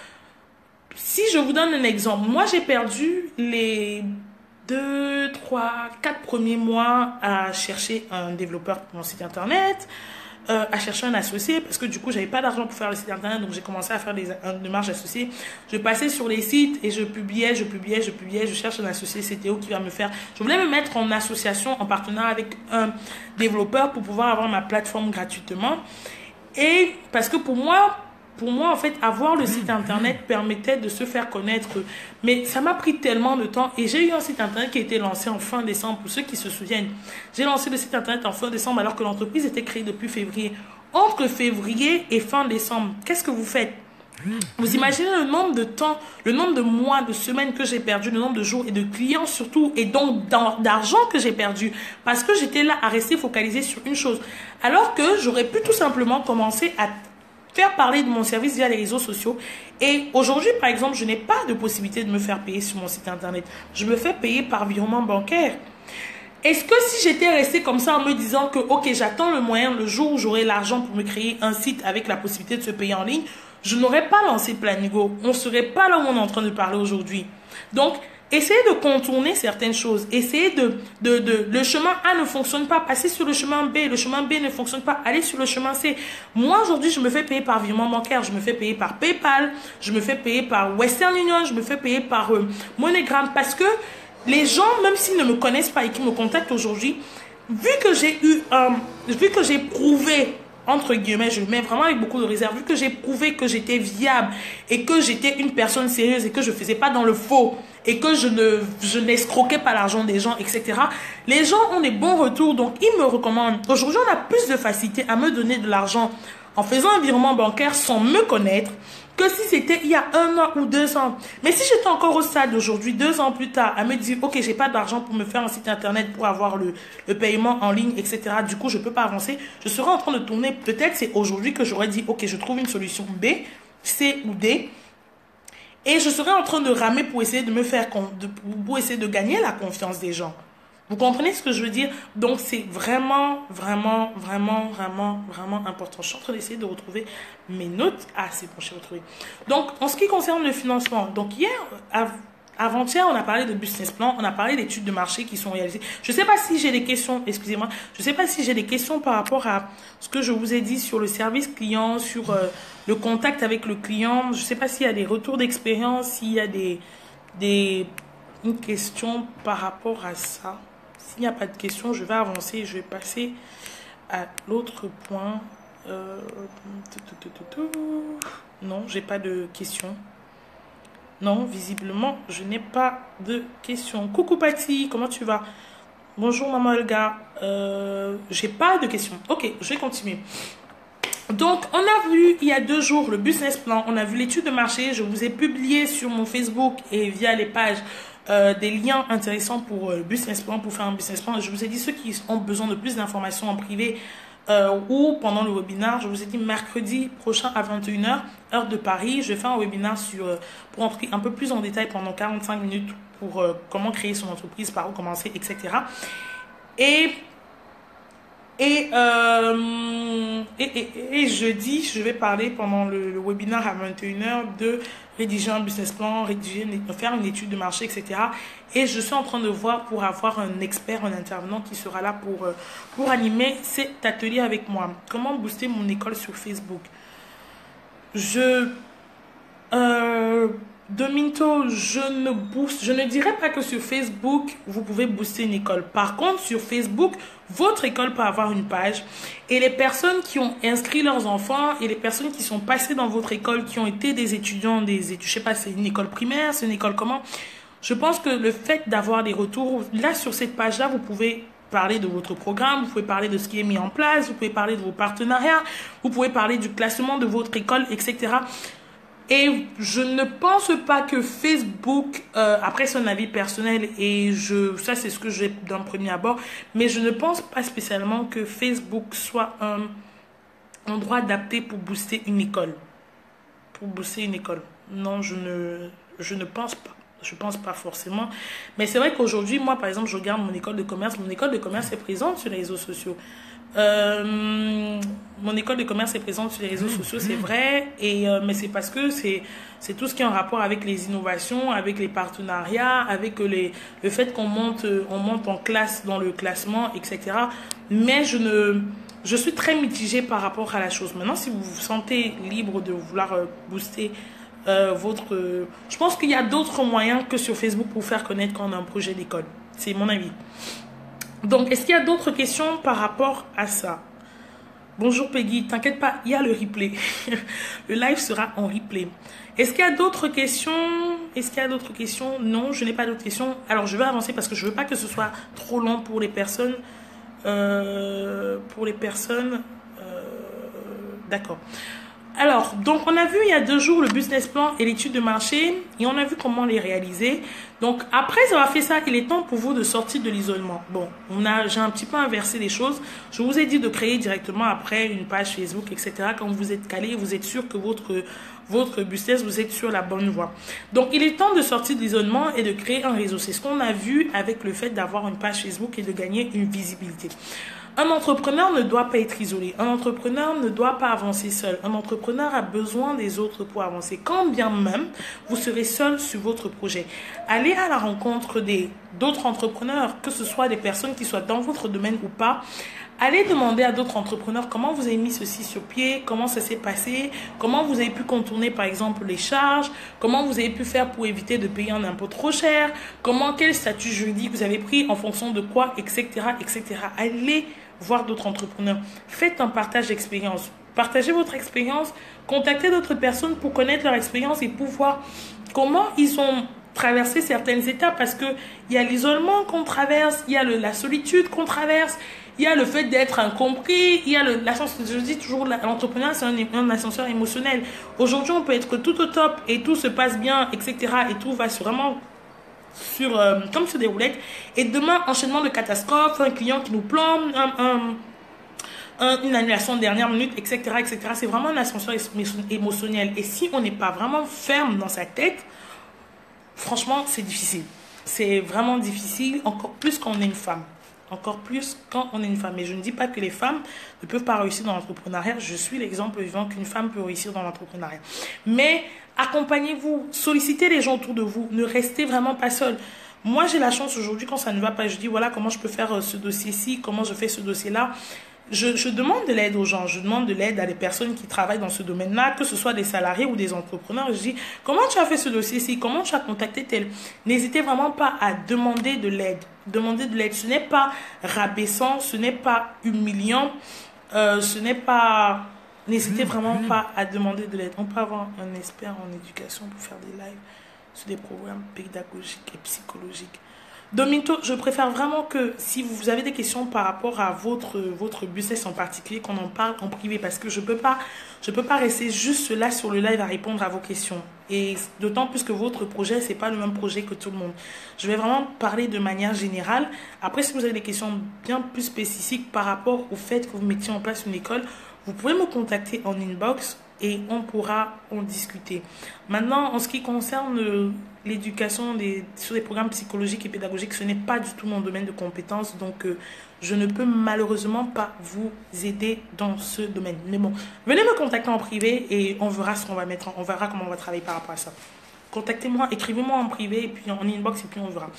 [SPEAKER 1] Si je vous donne un exemple, moi j'ai perdu les deux, trois, quatre premiers mois à chercher un développeur pour mon site internet, Euh, à chercher un associé parce que du coup j'avais pas d'argent pour faire le site internet, donc j'ai commencé à faire des démarches associées. Je passais sur les sites et je publiais, je publiais, je publiais, je cherche un associé, c'est Théo qui va me faire. Je voulais me mettre en association, en partenariat avec un développeur pour pouvoir avoir ma plateforme gratuitement. Et parce que pour moi, pour moi en fait, avoir le site internet permettait de se faire connaître. Mais ça m'a pris tellement de temps et j'ai eu un site internet qui a été lancé en fin décembre. Pour ceux qui se souviennent, j'ai lancé le site internet en fin décembre alors que l'entreprise était créée depuis février. Entre février et fin décembre, qu'est-ce que vous faites? Vous imaginez le nombre de temps, le nombre de mois, de semaines que j'ai perdu, le nombre de jours et de clients surtout, et donc d'argent que j'ai perdu parce que j'étais là à rester focalisé sur une chose. Alors que j'aurais pu tout simplement commencer à faire parler de mon service via les réseaux sociaux. Et aujourd'hui, par exemple, je n'ai pas de possibilité de me faire payer sur mon site internet. Je me fais payer par virement bancaire. Est-ce que si j'étais restée comme ça en me disant que, ok, j'attends le moyen, le jour où j'aurai l'argent pour me créer un site avec la possibilité de se payer en ligne, je n'aurais pas lancé Planigo. On ne serait pas là où on est en train de parler aujourd'hui. Donc, essayez de contourner certaines choses. Essayez de, de, de... Le chemin A ne fonctionne pas. Passez sur le chemin B. Le chemin B ne fonctionne pas. Allez sur le chemin C. Moi, aujourd'hui, je me fais payer par virement bancaire. Je me fais payer par PayPal. Je me fais payer par Western Union. Je me fais payer par euh, MoneyGram. Parce que les gens, même s'ils ne me connaissent pas et qui me contactent aujourd'hui, vu que j'ai eu... Euh, vu que j'ai prouvé... entre guillemets, je le mets vraiment avec beaucoup de réserve, vu que j'ai prouvé que j'étais viable et que j'étais une personne sérieuse et que je ne faisais pas dans le faux et que je ne je n'escroquais pas l'argent des gens, et cetera. Les gens ont des bons retours, donc ils me recommandent. Aujourd'hui, on a plus de facilité à me donner de l'argent en faisant un virement bancaire sans me connaître que si c'était il y a un an ou deux ans. Mais si j'étais encore au stade aujourd'hui, deux ans plus tard, à me dire, ok, j'ai pas d'argent pour me faire un site internet, pour avoir le, le paiement en ligne, et cetera. Du coup, je peux pas avancer. Je serais en train de tourner. Peut-être c'est aujourd'hui que j'aurais dit, ok, je trouve une solution B, C ou D. Et je serais en train de ramer pour essayer de me faire, de, pour essayer de gagner la confiance des gens. Vous comprenez ce que je veux dire? Donc, c'est vraiment, vraiment, vraiment, vraiment, vraiment important. Je suis en train d'essayer de retrouver mes notes. Ah, c'est bon, j'ai retrouvé. Donc, en ce qui concerne le financement, donc hier, avant-hier, on a parlé de business plan, on a parlé d'études de marché qui sont réalisées. Je ne sais pas si j'ai des questions, excusez-moi, je ne sais pas si j'ai des questions par rapport à ce que je vous ai dit sur le service client, sur euh, le contact avec le client. Je ne sais pas s'il y a des retours d'expérience, s'il y a des, des une question par rapport à ça. S'il n'y a pas de questions, je vais avancer. Je vais passer à l'autre point. Euh, non, j'ai pas de questions. Non, visiblement, je n'ai pas de questions. Coucou Patty, comment tu vas? Bonjour maman Olga. Euh, j'ai pas de questions. Ok, je vais continuer. Donc, on a vu il y a deux jours le business plan. On a vu l'étude de marché. Je vous ai publié sur mon Facebook et via les pages Euh, des liens intéressants pour le euh, business plan, pour faire un business plan. Je vous ai dit ceux qui ont besoin de plus d'informations en privé euh, ou pendant le webinaire. Je vous ai dit mercredi prochain à vingt et une heures, heure de Paris. Je vais faire un webinaire sur, euh, pour entrer un peu plus en détail pendant quarante-cinq minutes pour euh, comment créer son entreprise, par où commencer, et cetera. Et Et, euh, et, et, et jeudi, je vais parler pendant le, le webinaire à vingt et une heures de rédiger un business plan, rédiger, faire une étude de marché, et cetera. Et je suis en train de voir pour avoir un expert, un intervenant qui sera là pour, pour animer cet atelier avec moi. Comment booster mon école sur Facebook? Je... Euh, Dominto, je ne booste, je ne dirais pas que sur Facebook, vous pouvez booster une école. Par contre, sur Facebook, votre école peut avoir une page et les personnes qui ont inscrit leurs enfants et les personnes qui sont passées dans votre école, qui ont été des étudiants, des études, je sais pas, c'est une école primaire, c'est une école comment? Je pense que le fait d'avoir des retours, là, sur cette page-là, vous pouvez parler de votre programme, vous pouvez parler de ce qui est mis en place, vous pouvez parler de vos partenariats, vous pouvez parler du classement de votre école, et cetera. Et je ne pense pas que Facebook, euh, après c'est un avis personnel et je, ça c'est ce que j'ai d'un premier abord, mais je ne pense pas spécialement que Facebook soit un endroit adapté pour booster une école. Pour booster une école. Non, je ne, je ne pense pas. Je pense pas forcément. Mais c'est vrai qu'aujourd'hui, moi par exemple, je regarde mon école de commerce. Mon école de commerce est présente sur les réseaux sociaux. Euh, mon école de commerce est présente sur les réseaux sociaux, c'est vrai, et euh, mais c'est parce que c'est c'est tout ce qui est en rapport avec les innovations, avec les partenariats, avec les le fait qu'on monte on monte en classe dans le classement, et cetera. Mais je ne je suis très mitigée par rapport à la chose. Maintenant, si vous vous sentez libre de vouloir euh, booster euh, votre, euh, je pense qu'il y a d'autres moyens que sur Facebook pour faire connaître qu'on a un projet d'école. C'est mon avis. Donc, est-ce qu'il y a d'autres questions par rapport à ça? Bonjour Peggy, t'inquiète pas, il y a le replay. Le live sera en replay. Est-ce qu'il y a d'autres questions? Est-ce qu'il y a d'autres questions? Non, je n'ai pas d'autres questions. Alors, je vais avancer parce que je ne veux pas que ce soit trop long pour les personnes. Euh, pour les personnes... Euh, D'accord. Alors, donc on a vu il y a deux jours le business plan et l'étude de marché et on a vu comment les réaliser. Donc après avoir fait ça, il est temps pour vous de sortir de l'isolement. Bon, on a, j'ai un petit peu inversé les choses. Je vous ai dit de créer directement après une page Facebook, et cetera. Quand vous êtes calé, vous êtes sûr que votre, votre business, vous êtes sur la bonne voie. Donc il est temps de sortir de l'isolement et de créer un réseau. C'est ce qu'on a vu avec le fait d'avoir une page Facebook et de gagner une visibilité. Un entrepreneur ne doit pas être isolé. Un entrepreneur ne doit pas avancer seul. Un entrepreneur a besoin des autres pour avancer. Quand bien même, vous serez seul sur votre projet. Allez à la rencontre des d'autres entrepreneurs, que ce soit des personnes qui soient dans votre domaine ou pas. Allez demander à d'autres entrepreneurs comment vous avez mis ceci sur pied, comment ça s'est passé, comment vous avez pu contourner par exemple les charges, comment vous avez pu faire pour éviter de payer un impôt trop cher, comment, quel statut juridique vous avez pris en fonction de quoi, et cetera, et cetera. Allez voir d'autres entrepreneurs. Faites un partage d'expérience. Partagez votre expérience, contactez d'autres personnes pour connaître leur expérience et pour voir comment ils ont traverser certaines étapes parce que il y a l'isolement qu'on traverse, il y a le, la solitude qu'on traverse, il y a le fait d'être incompris, il y a l'ascenseur, je dis toujours, l'entrepreneuriat c'est un, un ascenseur émotionnel. Aujourd'hui on peut être tout au top et tout se passe bien, et cetera. Et tout va sur, vraiment sur, euh, comme sur des roulettes. Et demain, enchaînement de catastrophes, un client qui nous plombe, un... un une annulation de dernière minute, et cetera, et cetera. C'est vraiment un ascenseur émotionnel. Et si on n'est pas vraiment ferme dans sa tête, franchement, c'est difficile. C'est vraiment difficile, encore plus quand on est une femme. Encore plus quand on est une femme. Et je ne dis pas que les femmes ne peuvent pas réussir dans l'entrepreneuriat. Je suis l'exemple vivant qu'une femme peut réussir dans l'entrepreneuriat. Mais accompagnez-vous, sollicitez les gens autour de vous. Ne restez vraiment pas seul. Moi, j'ai la chance aujourd'hui, quand ça ne va pas, je dis, voilà, comment je peux faire ce dossier-ci, comment je fais ce dossier-là. Je, je demande de l'aide aux gens, je demande de l'aide à des personnes qui travaillent dans ce domaine-là, que ce soit des salariés ou des entrepreneurs. Je dis, comment tu as fait ce dossier-ci? Comment tu as contacté tel? N'hésitez vraiment pas à demander de l'aide. Demander de l'aide, ce n'est pas rabaissant, ce n'est pas humiliant, euh, ce n'est pas... N'hésitez vraiment pas à demander de l'aide. On peut avoir un expert en éducation pour faire des lives sur des programmes pédagogiques et psychologiques. Dominto, je préfère vraiment que si vous avez des questions par rapport à votre, votre business en particulier, qu'on en parle en privé, parce que je ne peux pas, je peux pas rester juste là sur le live à répondre à vos questions. Et d'autant plus que votre projet, ce n'est pas le même projet que tout le monde. Je vais vraiment parler de manière générale. Après, si vous avez des questions bien plus spécifiques par rapport au fait que vous mettiez en place une école, vous pouvez me contacter en inbox et on pourra en discuter. Maintenant, en ce qui concerne l'éducation sur les programmes psychologiques et pédagogiques, ce n'est pas du tout mon domaine de compétence, donc euh, je ne peux malheureusement pas vous aider dans ce domaine. Mais bon, venez me contacter en privé et on verra ce qu'on va mettre, on verra comment on va travailler par rapport à ça. Contactez-moi, écrivez-moi en privé et puis en inbox et puis on verra.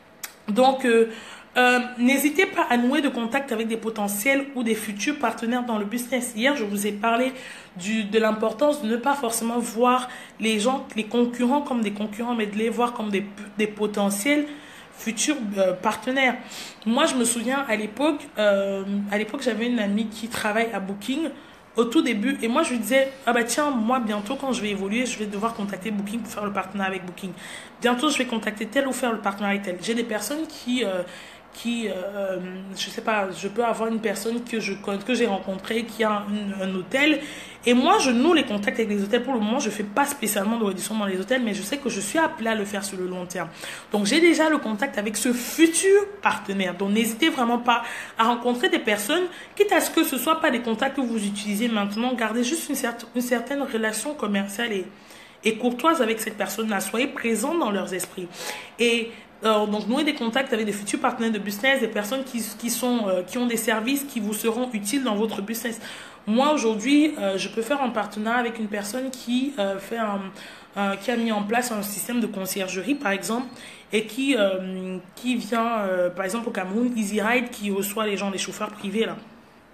[SPEAKER 1] Donc, euh, euh, n'hésitez pas à nouer de contact avec des potentiels ou des futurs partenaires dans le business. Hier, je vous ai parlé du, de l'importance de ne pas forcément voir les gens, les concurrents comme des concurrents, mais de les voir comme des, des potentiels futurs euh, partenaires. Moi, je me souviens à l'époque, euh, à l'époque, j'avais une amie qui travaille à Booking au tout début et moi je lui disais ah bah tiens, moi bientôt quand je vais évoluer je vais devoir contacter Booking pour faire le partenariat avec Booking, bientôt je vais contacter tel ou faire le partenariat avec tel. J'ai des personnes qui euh, qui euh, je sais pas, je peux avoir une personne que je que j'ai rencontrée qui a un, un hôtel et moi je noue les contacts avec les hôtels. Pour le moment je fais pas spécialement de réduction dans les hôtels, mais je sais que je suis appelée à le faire sur le long terme, donc j'ai déjà le contact avec ce futur partenaire. Donc n'hésitez vraiment pas à rencontrer des personnes, quitte à ce que ce soit pas des contacts que vous utilisez maintenant, gardez juste une, certaine, une certaine relation commerciale et, et courtoise avec cette personne-là, soyez présents dans leurs esprits. Et Euh, donc nouer des contacts avec des futurs partenaires de business, des personnes qui, qui, sont, euh, qui ont des services qui vous seront utiles dans votre business. Moi aujourd'hui, euh, je peux faire un partenariat avec une personne qui, euh, fait un, euh, qui a mis en place un système de conciergerie par exemple, et qui, euh, qui vient euh, par exemple au Cameroun, Easy Ride qui reçoit les gens, les chauffeurs privés là.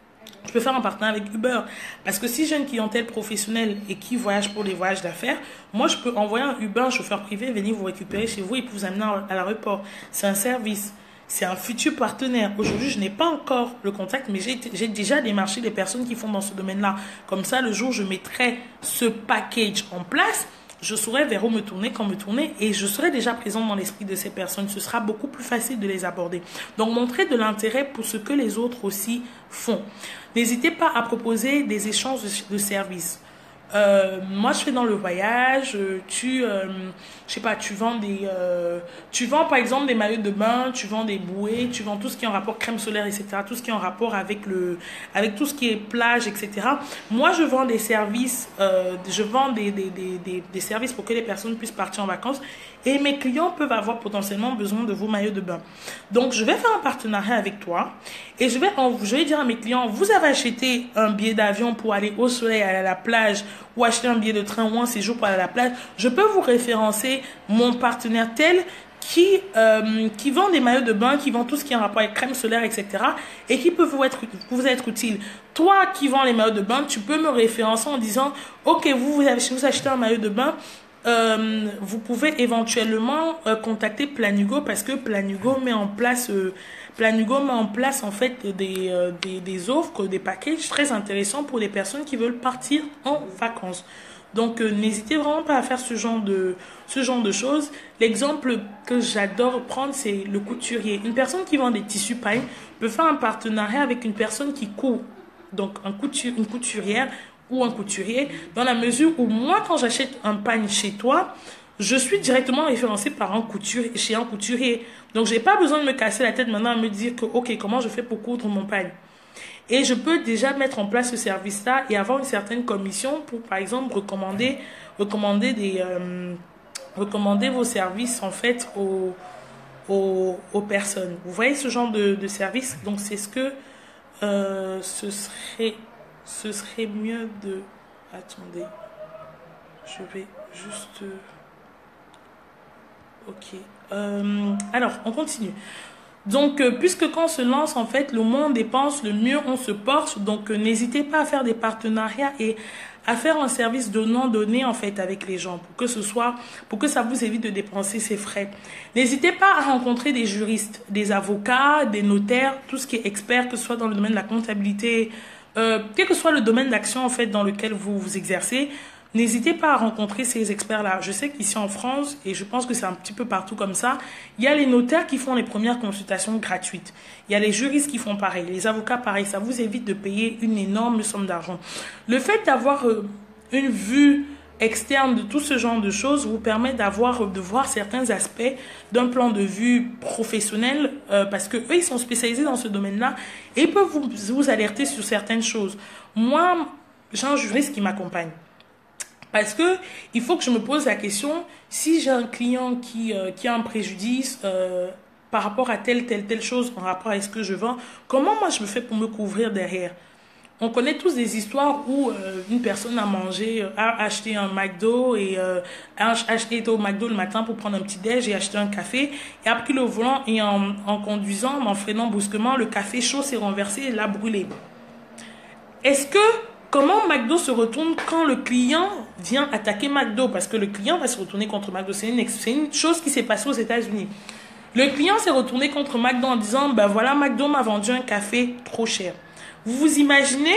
[SPEAKER 1] Je peux faire un partenariat avec Uber. Parce que si j'ai une clientèle professionnelle et qui voyage pour les voyages d'affaires, moi, je peux envoyer un Uber, un chauffeur privé, venir vous récupérer chez vous et vous amener à l'aéroport. C'est un service. C'est un futur partenaire. Aujourd'hui, je n'ai pas encore le contact, mais j'ai déjà démarché des personnes qui font dans ce domaine-là. Comme ça, le jour où je mettrai ce package en place, je saurai vers où me tourner, quand me tourner, et je serai déjà présente dans l'esprit de ces personnes. Ce sera beaucoup plus facile de les aborder. Donc, montrez de l'intérêt pour ce que les autres aussi font. N'hésitez pas à proposer des échanges de, de services. Euh, moi, je fais dans le voyage, tu, euh, je sais pas, tu vends des, euh, tu vends par exemple des maillots de bain, tu vends des bouées, tu vends tout ce qui est en rapport crème solaire, et cetera. Tout ce qui est en rapport avec le, avec tout ce qui est plage, et cetera. Moi, je vends des services, euh, je vends des, des, des, des, des services pour que les personnes puissent partir en vacances. Et mes clients peuvent avoir potentiellement besoin de vos maillots de bain. Donc, je vais faire un partenariat avec toi. Et je vais, je vais dire à mes clients, vous avez acheté un billet d'avion pour aller au soleil, aller à la plage, ou acheter un billet de train ou un séjour pour aller à la plage. Je peux vous référencer mon partenaire tel qui, euh, qui vend des maillots de bain, qui vend tout ce qui est en rapport avec crème solaire, et cetera. Et qui peut vous être, vous être utile. Toi qui vends les maillots de bain, tu peux me référencer en disant, ok, vous, vous, avez, vous achetez un maillot de bain, Euh, vous pouvez éventuellement euh, contacter Planugo parce que Planugo met en place euh, Planugo met en place en fait des, euh, des, des offres, des packages très intéressants pour les personnes qui veulent partir en vacances. Donc, euh, n'hésitez vraiment pas à faire ce genre de, ce genre de choses. L'exemple que j'adore prendre, c'est le couturier. Une personne qui vend des tissus paille peut faire un partenariat avec une personne qui coud. Donc, un couture, une couturière ou un couturier, dans la mesure où moi, quand j'achète un pagne chez toi, je suis directement référencée par un couturier, chez un couturier. Donc, j'ai pas besoin de me casser la tête maintenant à me dire que, ok, comment je fais pour coudre mon pagne? Et je peux déjà mettre en place ce service-là et avoir une certaine commission pour, par exemple, recommander, recommander, des, euh, recommander vos services, en fait, aux, aux, aux personnes. Vous voyez ce genre de, de service? Donc, c'est ce que euh, ce serait, ce serait mieux de... Attendez, je vais juste... Ok. Euh, alors, on continue. Donc, euh, puisque quand on se lance, en fait, le moins on dépense, le mieux on se porte. Donc, euh, n'hésitez pas à faire des partenariats et à faire un service donnant-donné, en fait, avec les gens, pour que ce soit, pour que ça vous évite de dépenser ces frais. N'hésitez pas à rencontrer des juristes, des avocats, des notaires, tout ce qui est expert, que ce soit dans le domaine de la comptabilité, euh, quel que soit le domaine d'action, en fait, dans lequel vous vous exercez. N'hésitez pas à rencontrer ces experts-là. Je sais qu'ici en France, et je pense que c'est un petit peu partout comme ça, il y a les notaires qui font les premières consultations gratuites. Il y a les juristes qui font pareil, les avocats pareil. Ça vous évite de payer une énorme somme d'argent. Le fait d'avoir euh, une vue externe de tout ce genre de choses vous permet d'avoir, de voir certains aspects d'un plan de vue professionnel euh, parce que eux, ils sont spécialisés dans ce domaine-là et ils peuvent vous, vous alerter sur certaines choses. Moi, j'ai un juriste qui m'accompagne. Parce que il faut que je me pose la question, si j'ai un client qui, euh, qui a un préjudice euh, par rapport à telle, telle, telle chose en rapport à ce que je vends, comment moi je me fais pour me couvrir derrière? On connaît tous des histoires où euh, une personne a mangé, a acheté un McDo et euh, a acheté au McDo le matin pour prendre un petit déj et acheté un café et a pris le volant et en, en conduisant, en freinant brusquement, le café chaud s'est renversé et l'a brûlé. Est-ce que Comment McDo se retourne quand le client vient attaquer McDo? Parce que le client va se retourner contre McDo. C'est une, une chose qui s'est passée aux États-Unis. Le client s'est retourné contre McDo en disant, ben voilà, McDo m'a vendu un café trop cher. Vous vous imaginez,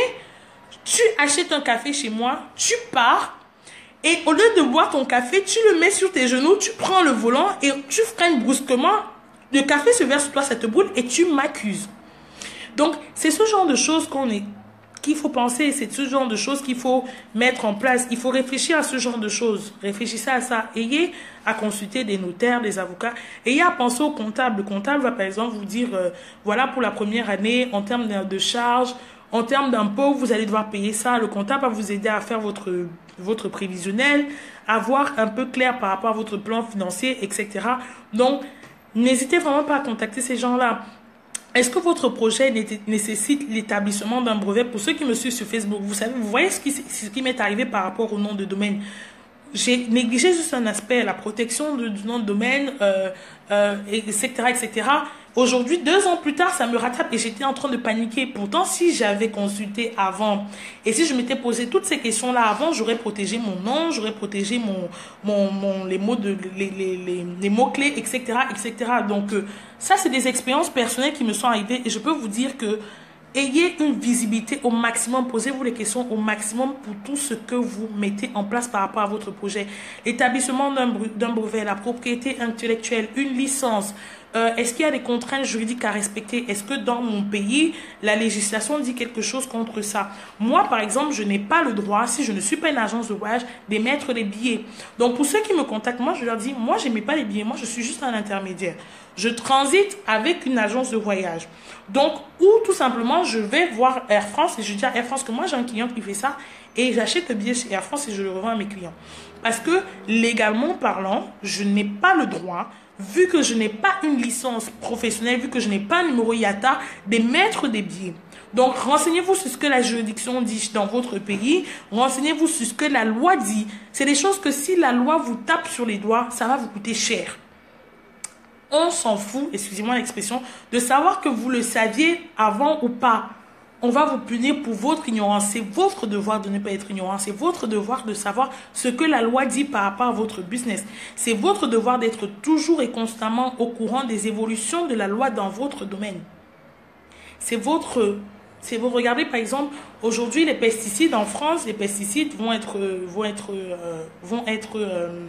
[SPEAKER 1] tu achètes un café chez moi, tu pars, et au lieu de boire ton café, tu le mets sur tes genoux, tu prends le volant et tu freines brusquement. Le café se verse sur toi, ça te brûle et tu m'accuses. Donc, c'est ce genre de choses qu'on est... qu'il faut penser, c'est ce genre de choses qu'il faut mettre en place. Il faut réfléchir à ce genre de choses. Réfléchissez à ça. Ayez à consulter des notaires, des avocats. Ayez à penser au comptable. Le comptable va par exemple vous dire, euh, voilà pour la première année, en termes de, de charges, en termes d'impôts, vous allez devoir payer ça. Le comptable va vous aider à faire votre, votre prévisionnel, à voir un peu clair par rapport à votre plan financier, et cetera. Donc, n'hésitez vraiment pas à contacter ces gens-là. Est-ce que votre projet nécessite l'établissement d'un brevet? Pour ceux qui me suivent sur Facebook, vous savez, vous voyez ce qui, ce qui m'est arrivé par rapport au nom de domaine. J'ai négligé juste un aspect, la protection de, du nom de domaine, euh, euh, et cetera, et cetera. Aujourd'hui, deux ans plus tard, ça me rattrape et j'étais en train de paniquer. Pourtant, si j'avais consulté avant et si je m'étais posé toutes ces questions-là avant, j'aurais protégé mon nom, j'aurais protégé mon, mon, mon, les mots de, les, les, les, les mots-clés, et cetera, et cetera. Donc, euh, ça, c'est des expériences personnelles qui me sont arrivées et je peux vous dire que ayez une visibilité au maximum, posez-vous les questions au maximum pour tout ce que vous mettez en place par rapport à votre projet. L'établissement d'un brevet, la propriété intellectuelle, une licence, euh, est-ce qu'il y a des contraintes juridiques à respecter? Est-ce que dans mon pays, la législation dit quelque chose contre ça? Moi, par exemple, je n'ai pas le droit, si je ne suis pas une agence de voyage, d'émettre des billets. Donc, pour ceux qui me contactent, moi, je leur dis, moi, je n'émets pas les billets, moi, je suis juste un intermédiaire. Je transite avec une agence de voyage. Donc, ou tout simplement, je vais voir Air France et je dis à Air France que moi, j'ai un client qui fait ça et j'achète le billet chez Air France et je le revends à mes clients. Parce que, légalement parlant, je n'ai pas le droit, vu que je n'ai pas une licence professionnelle, vu que je n'ai pas un numéro I A T A, d'émettre des billets. Donc, renseignez-vous sur ce que la juridiction dit dans votre pays. Renseignez-vous sur ce que la loi dit. C'est des choses que si la loi vous tape sur les doigts, ça va vous coûter cher. On s'en fout, excusez-moi l'expression, de savoir que vous le saviez avant ou pas. On va vous punir pour votre ignorance. C'est votre devoir de ne pas être ignorant. C'est votre devoir de savoir ce que la loi dit par rapport à votre business. C'est votre devoir d'être toujours et constamment au courant des évolutions de la loi dans votre domaine. C'est votre C'est vous regardez par exemple, aujourd'hui les pesticides en France, les pesticides vont être, vont être, euh, vont être, euh,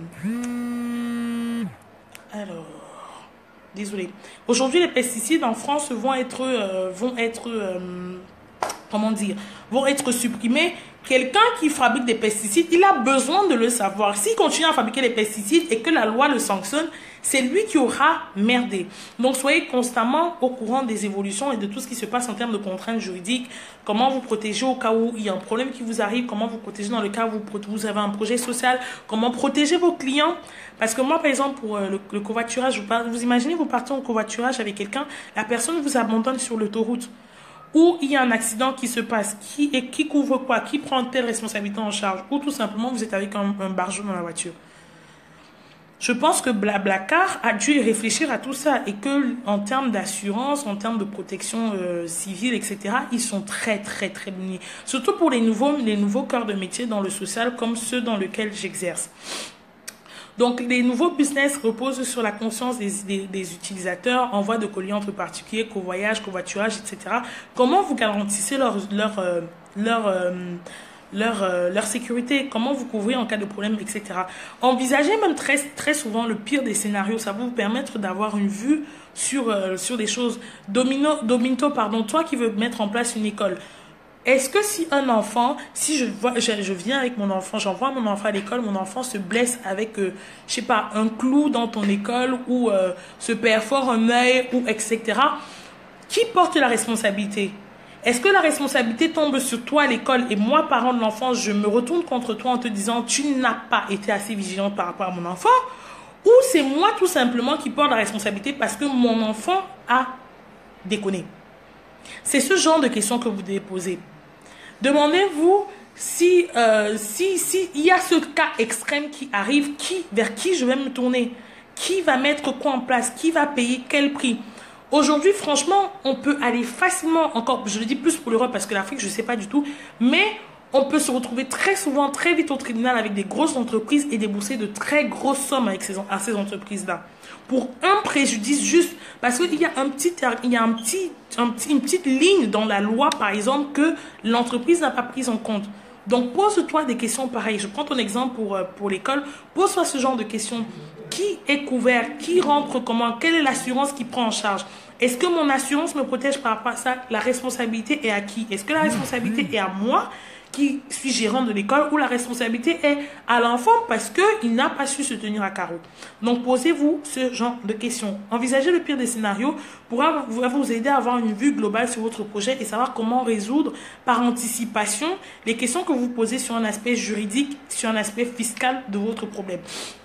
[SPEAKER 1] alors, désolé. Aujourd'hui les pesticides en France vont être, euh, vont être, euh, comment dire, vont être supprimés. Quelqu'un qui fabrique des pesticides, il a besoin de le savoir. S'il continue à fabriquer des pesticides et que la loi le sanctionne, c'est lui qui aura merdé. Donc, soyez constamment au courant des évolutions et de tout ce qui se passe en termes de contraintes juridiques. Comment vous protéger au cas où il y a un problème qui vous arrive. Comment vous protéger dans le cas où vous, vous avez un projet social. Comment protéger vos clients. Parce que moi, par exemple, pour euh, le, le covoiturage, vous, vous imaginez, vous partez en covoiturage avec quelqu'un, la personne vous abandonne sur l'autoroute. Ou il y a un accident qui se passe, qui, et qui couvre quoi, qui prend telle responsabilité en charge, ou tout simplement vous êtes avec un, un barjot dans la voiture. Je pense que Blablacar a dû réfléchir à tout ça et que en termes d'assurance, en termes de protection euh, civile, et cetera, ils sont très très très bénis. Surtout pour les nouveaux, les nouveaux corps de métier dans le social comme ceux dans lesquels j'exerce. Donc, les nouveaux business reposent sur la conscience des, des, des utilisateurs, envoi de colis entre particuliers, covoyage, covoiturage, et cetera. Comment vous garantissez leur, leur, euh, leur, euh, leur, euh, leur sécurité? Comment vous couvrez en cas de problème, et cetera. Envisagez même très, très souvent le pire des scénarios. Ça va vous permettre d'avoir une vue sur, euh, sur les choses. Domino, Dominto, pardon, toi qui veux mettre en place une école. Est-ce que si un enfant, si je vois, je, je viens avec mon enfant, j'envoie mon enfant à l'école, mon enfant se blesse avec, euh, je sais pas, un clou dans ton école ou euh, se perfore un œil ou et cetera. Qui porte la responsabilité? Est-ce que la responsabilité tombe sur toi à l'école et moi, parent de l'enfant, je me retourne contre toi en te disant tu n'as pas été assez vigilant par rapport à mon enfant? Ou c'est moi tout simplement qui porte la responsabilité parce que mon enfant a déconné? C'est ce genre de questions que vous devez poser. Demandez-vous si, euh, si, si il y a ce cas extrême qui arrive, qui, vers qui je vais me tourner? Qui va mettre quoi en place? Qui va payer quel prix? Aujourd'hui, franchement, on peut aller facilement, encore, je le dis plus pour l'Europe parce que l'Afrique, je ne sais pas du tout, mais on peut se retrouver très souvent, très vite au tribunal avec des grosses entreprises et débourser de très grosses sommes avec ces, à ces entreprises-là. Pour un préjudice juste, parce qu'il y a, un petit, il y a un petit, un petit, une petite ligne dans la loi, par exemple, que l'entreprise n'a pas prise en compte. Donc, pose-toi des questions pareilles. Je prends ton exemple pour, pour l'école. Pose-toi ce genre de questions. Qui est couvert? Qui rentre comment? Quelle est l'assurance qui prend en charge? Est-ce que mon assurance me protège par rapport à ça? La responsabilité est à qui? Est-ce que la responsabilité est à moi qui suis gérant de l'école ou la responsabilité est à l'enfant parce qu'il n'a pas su se tenir à carreau? Donc, posez-vous ce genre de questions. Envisagez le pire des scénarios pour vous aider à avoir une vue globale sur votre projet et savoir comment résoudre par anticipation les questions que vous posez sur un aspect juridique, sur un aspect fiscal de votre problème.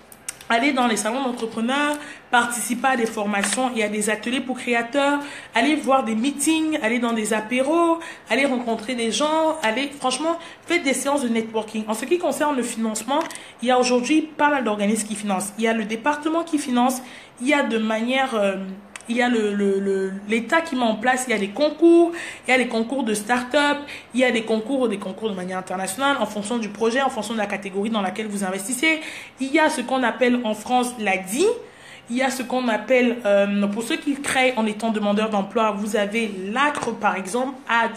[SPEAKER 1] Allez dans les salons d'entrepreneurs, participez à des formations et à des ateliers pour créateurs, allez voir des meetings, allez dans des apéros, allez rencontrer des gens, allez, franchement, faites des séances de networking. En ce qui concerne le financement, il y a aujourd'hui pas mal d'organismes qui financent. Il y a le département qui finance, il y a de manière... Euh, il y a le, le, le, l'État qui met en place, il y a des concours, il y a des concours de start-up, il y a des concours, des concours de manière internationale, en fonction du projet, en fonction de la catégorie dans laquelle vous investissez. Il y a ce qu'on appelle en France l'A D I. Il y a ce qu'on appelle, euh, pour ceux qui créent en étant demandeurs d'emploi, vous avez l'A C R E par exemple, A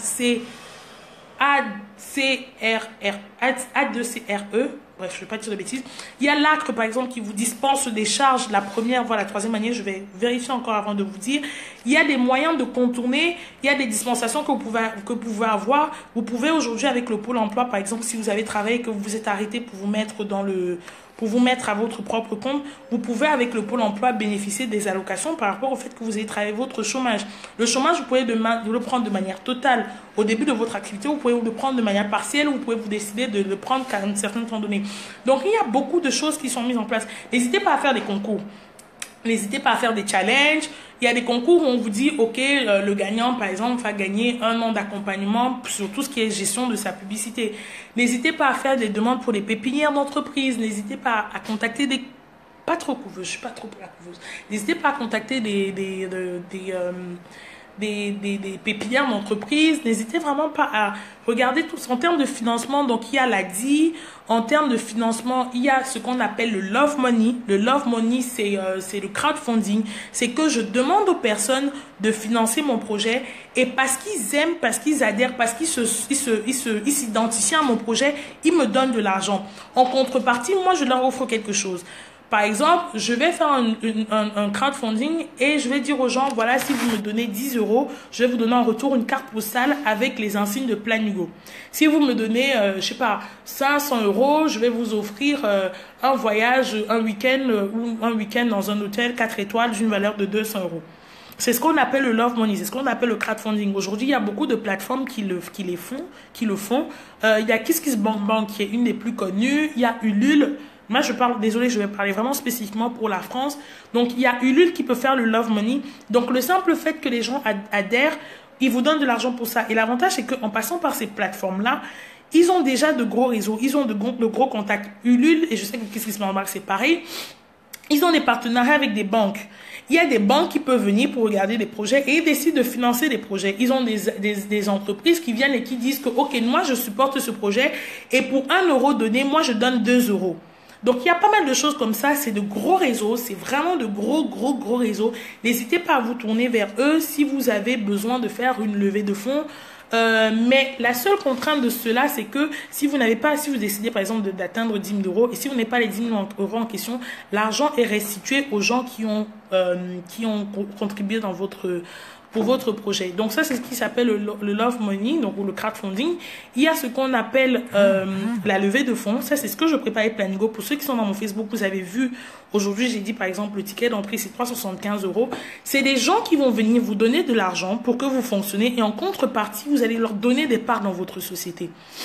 [SPEAKER 1] C R R, A deux C R E. Bref, je ne vais pas dire de bêtises. Il y a l'A C R E, par exemple, qui vous dispense des charges la première, voire la troisième année. Je vais vérifier encore avant de vous dire. Il y a des moyens de contourner. Il y a des dispensations que vous pouvez, que vous pouvez avoir. Vous pouvez aujourd'hui, avec le Pôle emploi, par exemple, si vous avez travaillé et que vous vous êtes arrêté pour vous mettre dans le... pour vous mettre à votre propre compte, vous pouvez avec le Pôle emploi bénéficier des allocations par rapport au fait que vous ayez travaillé votre chômage. Le chômage, vous pouvez de le prendre de manière totale au début de votre activité, vous pouvez le prendre de manière partielle, ou vous pouvez vous décider de le prendre à un certain temps donné. Donc, il y a beaucoup de choses qui sont mises en place. N'hésitez pas à faire des concours. N'hésitez pas à faire des challenges. Il y a des concours où on vous dit, OK, euh, le gagnant, par exemple, va gagner un an d'accompagnement sur tout ce qui est gestion de sa publicité. N'hésitez pas à faire des demandes pour les pépinières d'entreprise. N'hésitez pas à contacter des... Pas trop couveuses, je suis pas trop pour la couveuse. N'hésitez pas à contacter des... des, des, des euh, des, des, des pépinières d'entreprise, n'hésitez vraiment pas à regarder tout en termes de financement. Donc, il y a l'A D I. En termes de financement, il y a ce qu'on appelle le Love Money. Le Love Money, c'est euh, c'est le crowdfunding. C'est que je demande aux personnes de financer mon projet et parce qu'ils aiment, parce qu'ils adhèrent, parce qu'ils se, ils se, ils se, ils s'identifient à mon projet, ils me donnent de l'argent. En contrepartie, moi, je leur offre quelque chose. Par exemple, je vais faire un, un, un crowdfunding et je vais dire aux gens, voilà, si vous me donnez dix euros, je vais vous donner en retour une carte postale avec les insignes de Plan Hugo. Si vous me donnez, euh, je sais pas, cinq cents euros, je vais vous offrir euh, un voyage, un week-end euh, ou un week-end dans un hôtel quatre étoiles d'une valeur de deux cents euros. C'est ce qu'on appelle le Love Money, c'est ce qu'on appelle le crowdfunding. Aujourd'hui, il y a beaucoup de plateformes qui le, qui les font, qui le font. Euh, il y a KissKissBankBank qui est une des plus connues. Il y a Ulule. Moi, je parle, désolé, je vais parler vraiment spécifiquement pour la France. Donc, il y a Ulule qui peut faire le Love Money. Donc, le simple fait que les gens adhèrent, ils vous donnent de l'argent pour ça. Et l'avantage, c'est qu'en passant par ces plateformes-là, ils ont déjà de gros réseaux, ils ont de gros, de gros contacts. Ulule, et je sais que KissKissBankBank, c'est pareil, ils ont des partenariats avec des banques. Il y a des banques qui peuvent venir pour regarder des projets et ils décident de financer des projets. Ils ont des, des, des entreprises qui viennent et qui disent que, OK, moi, je supporte ce projet et pour un euro donné, moi, je donne deux euros. Donc, il y a pas mal de choses comme ça. C'est de gros réseaux. C'est vraiment de gros, gros, gros réseaux. N'hésitez pas à vous tourner vers eux si vous avez besoin de faire une levée de fonds. Euh, mais la seule contrainte de cela, c'est que si vous n'avez pas, si vous décidez par exemple d'atteindre dix mille euros et si vous n'avez pas les dix mille euros en question, l'argent est restitué aux gens qui ont, euh, qui ont contribué dans votre, pour votre projet. Donc ça, c'est ce qui s'appelle le, le Love Money, donc ou le crowdfunding. Il y a ce qu'on appelle euh, la levée de fonds. Ça, c'est ce que je prépare avec Plan Hugo. Pour ceux qui sont dans mon Facebook, vous avez vu, aujourd'hui, j'ai dit par exemple, le ticket d'entrée, c'est trois cent soixante-quinze euros. C'est des gens qui vont venir vous donner de l'argent pour que vous fonctionnez et en contrepartie, vous allez leur donner des parts dans votre société.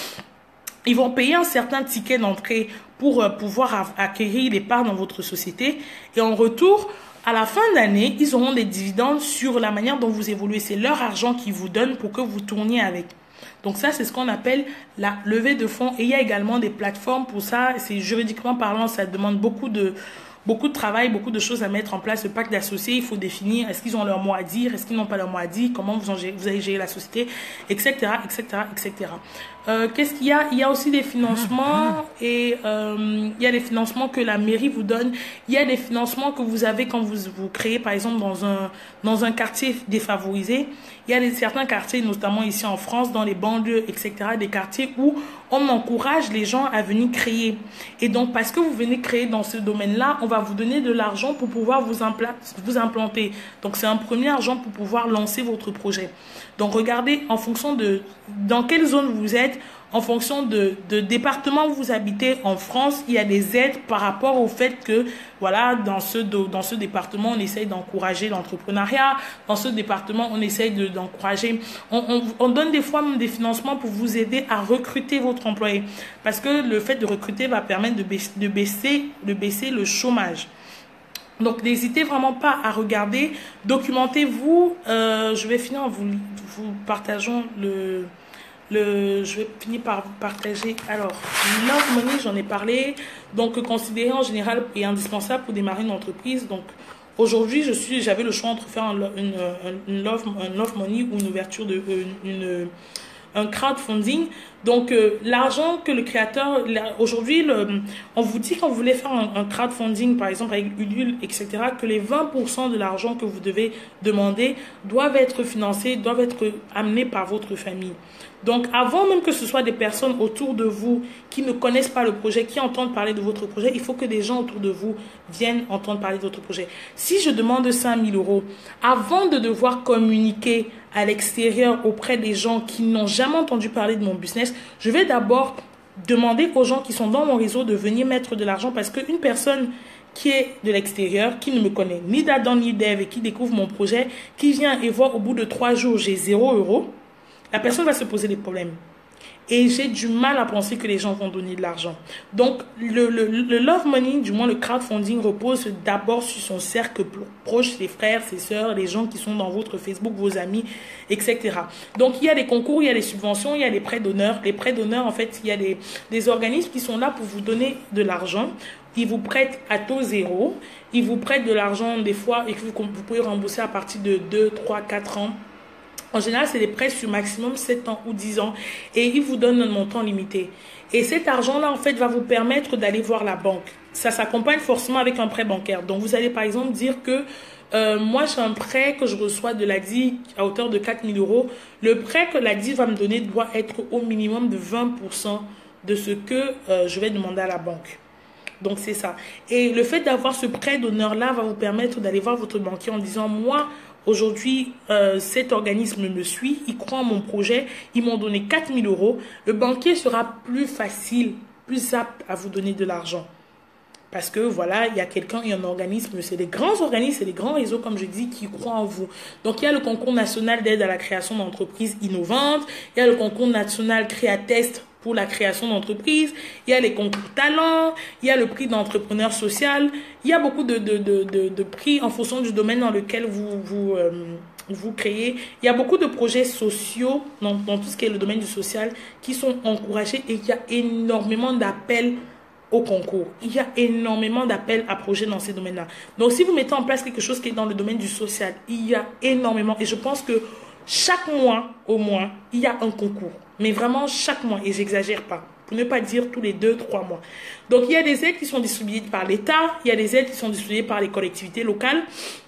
[SPEAKER 1] Ils vont payer un certain ticket d'entrée pour euh, pouvoir acquérir les parts dans votre société et en retour, à la fin d'année, ils auront des dividendes sur la manière dont vous évoluez. C'est leur argent qu'ils vous donnent pour que vous tourniez avec. Donc ça, c'est ce qu'on appelle la levée de fonds. Et il y a également des plateformes pour ça. C'est juridiquement parlant, ça demande beaucoup de, beaucoup de travail, beaucoup de choses à mettre en place. Le pacte d'associés, il faut définir est-ce qu'ils ont leur mot à dire, est-ce qu'ils n'ont pas leur mot à dire, comment vous, en gérez, vous allez gérer la société, et cetera, et cetera, et cetera. Euh, Qu'est-ce qu'il y a? Il y a aussi des financements et euh, il y a des financements que la mairie vous donne. Il y a des financements que vous avez quand vous vous créez, par exemple, dans un, dans un quartier défavorisé. Il y a des, certains quartiers, notamment ici en France, dans les banlieues, et cetera, des quartiers où on encourage les gens à venir créer. Et donc, parce que vous venez créer dans ce domaine-là, on va vous donner de l'argent pour pouvoir vous, impla vous implanter. Donc, c'est un premier argent pour pouvoir lancer votre projet. Donc, regardez en fonction de dans quelle zone vous êtes, en fonction de, de département où vous habitez en France, il y a des aides par rapport au fait que, voilà, dans ce, dans ce département, on essaye d'encourager l'entrepreneuriat. Dans ce département, on essaye d'encourager, on, on, on donne des fois même des financements pour vous aider à recruter votre employé. Parce que le fait de recruter va permettre de baisser, de baisser, de baisser le chômage. Donc, n'hésitez vraiment pas à regarder, documentez-vous. Euh, je vais finir en vous, vous partageant le, le... Je vais finir par vous partager. Alors, Love Money, j'en ai parlé. Donc, considéré en général et indispensable pour démarrer une entreprise. Donc, aujourd'hui, je suis, j'avais le choix entre faire un, une, une love, un Love Money ou une ouverture de... Une, une, un crowdfunding. Donc, euh, l'argent que le créateur... Aujourd'hui, on vous dit quand vous voulez faire un, un crowdfunding, par exemple avec Ulule, et cetera, que les vingt pour cent de l'argent que vous devez demander doivent être financés, doivent être amenés par votre famille. Donc, avant même que ce soit des personnes autour de vous qui ne connaissent pas le projet, qui entendent parler de votre projet, il faut que des gens autour de vous viennent entendre parler de votre projet. Si je demande cinq mille euros, avant de devoir communiquer à l'extérieur auprès des gens qui n'ont jamais entendu parler de mon business, je vais d'abord demander aux gens qui sont dans mon réseau de venir mettre de l'argent parce qu'une personne qui est de l'extérieur, qui ne me connaît ni d'Adam ni d'Ève et qui découvre mon projet, qui vient et voit au bout de trois jours, j'ai zéro euro, la personne va se poser des problèmes. Et j'ai du mal à penser que les gens vont donner de l'argent. Donc, le, le, le Love Money, du moins le crowdfunding, repose d'abord sur son cercle proche, ses frères, ses sœurs, les gens qui sont dans votre Facebook, vos amis, et cetera. Donc, il y a des concours, il y a des subventions, il y a des prêts d'honneur. Les prêts d'honneur, en fait, il y a des, des organismes qui sont là pour vous donner de l'argent. Ils vous prêtent à taux zéro. Ils vous prêtent de l'argent des fois et que vous, vous pouvez rembourser à partir de deux, trois, quatre ans. En général, c'est des prêts sur maximum sept ans ou dix ans et ils vous donnent un montant limité. Et cet argent-là, en fait, va vous permettre d'aller voir la banque. Ça s'accompagne forcément avec un prêt bancaire. Donc, vous allez par exemple dire que euh, moi, j'ai un prêt que je reçois de l'A D I à hauteur de quatre mille euros. Le prêt que l'A D I va me donner doit être au minimum de vingt pour cent de ce que euh, je vais demander à la banque. Donc, c'est ça. Et le fait d'avoir ce prêt d'honneur-là va vous permettre d'aller voir votre banquier en disant, moi, aujourd'hui, euh, cet organisme me suit, il croit en mon projet, ils m'ont donné quatre mille euros. Le banquier sera plus facile, plus apte à vous donner de l'argent. Parce que voilà, il y a quelqu'un, il y a un organisme, c'est des grands organismes, c'est des grands réseaux, comme je dis, qui croient en vous. Donc, il y a le concours national d'aide à la création d'entreprises innovantes, il y a le concours national Créatest pour la création d'entreprises, il y a les concours talents, il y a le prix d'entrepreneur social, il y a beaucoup de, de, de, de, de prix en fonction du domaine dans lequel vous, vous, euh, vous créez. Il y a beaucoup de projets sociaux dans, dans tout ce qui est le domaine du social qui sont encouragés et il y a énormément d'appels au concours. Il y a énormément d'appels à projets dans ces domaines-là. Donc, si vous mettez en place quelque chose qui est dans le domaine du social, il y a énormément. Et je pense que chaque mois, au moins, il y a un concours. Mais vraiment, chaque mois. Et j'exagère pas. Pour ne pas dire tous les deux, trois mois. Donc, il y a des aides qui sont distribuées par l'État. Il y a des aides qui sont distribuées par les collectivités locales.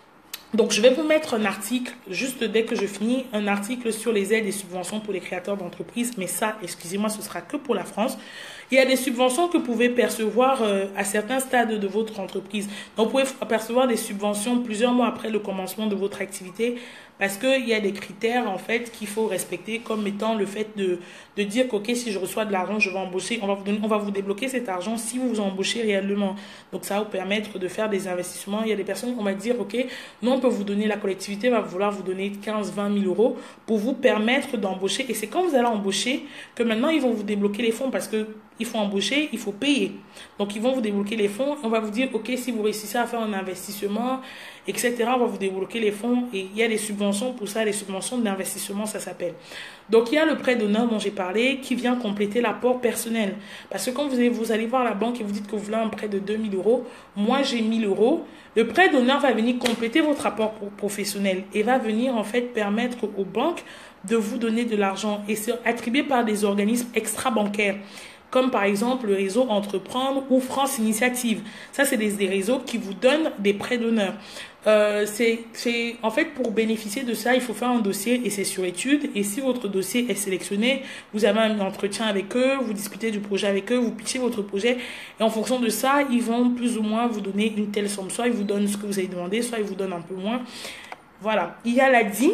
[SPEAKER 1] Donc, je vais vous mettre un article, juste dès que je finis, un article sur les aides et subventions pour les créateurs d'entreprises. Mais ça, excusez-moi, ce sera que pour la France. Il y a des subventions que vous pouvez percevoir euh, à certains stades de votre entreprise. Donc, vous pouvez percevoir des subventions plusieurs mois après le commencement de votre activité parce qu'il y a des critères, en fait, qu'il faut respecter, comme étant le fait de, de dire qu'ok, si je reçois de l'argent, je vais embaucher. On va, vous donner, on va vous débloquer cet argent si vous vous embauchez réellement. Donc, ça va vous permettre de faire des investissements. Il y a des personnes qui vont dire, ok, nous, on peut vous donner, la collectivité va vouloir vous donner quinze, vingt mille euros pour vous permettre d'embaucher. Et c'est quand vous allez embaucher que maintenant, ils vont vous débloquer les fonds parce que il faut embaucher, il faut payer. Donc, ils vont vous débloquer les fonds. On va vous dire, ok, si vous réussissez à faire un investissement, et cetera, on va vous débloquer les fonds. Et il y a des subventions pour ça, les subventions d'investissement, ça s'appelle. Donc, il y a le prêt d'honneur dont j'ai parlé qui vient compléter l'apport personnel. Parce que quand vous allez, vous allez voir la banque et vous dites que vous voulez un prêt de deux mille euros, moi, j'ai mille euros. Le prêt d'honneur va venir compléter votre apport professionnel et va venir, en fait, permettre aux banques de vous donner de l'argent. Et c'est attribué par des organismes extra-bancaires, comme par exemple le réseau Entreprendre ou France Initiative. Ça, c'est des, des réseaux qui vous donnent des prêts d'honneur. Euh, c'est, c'est, en fait, pour bénéficier de ça, il faut faire un dossier et c'est sur étude. Et si votre dossier est sélectionné, vous avez un entretien avec eux, vous discutez du projet avec eux, vous pitchez votre projet. Et en fonction de ça, ils vont plus ou moins vous donner une telle somme. Soit ils vous donnent ce que vous avez demandé, soit ils vous donnent un peu moins. Voilà. Il y a l'A D I.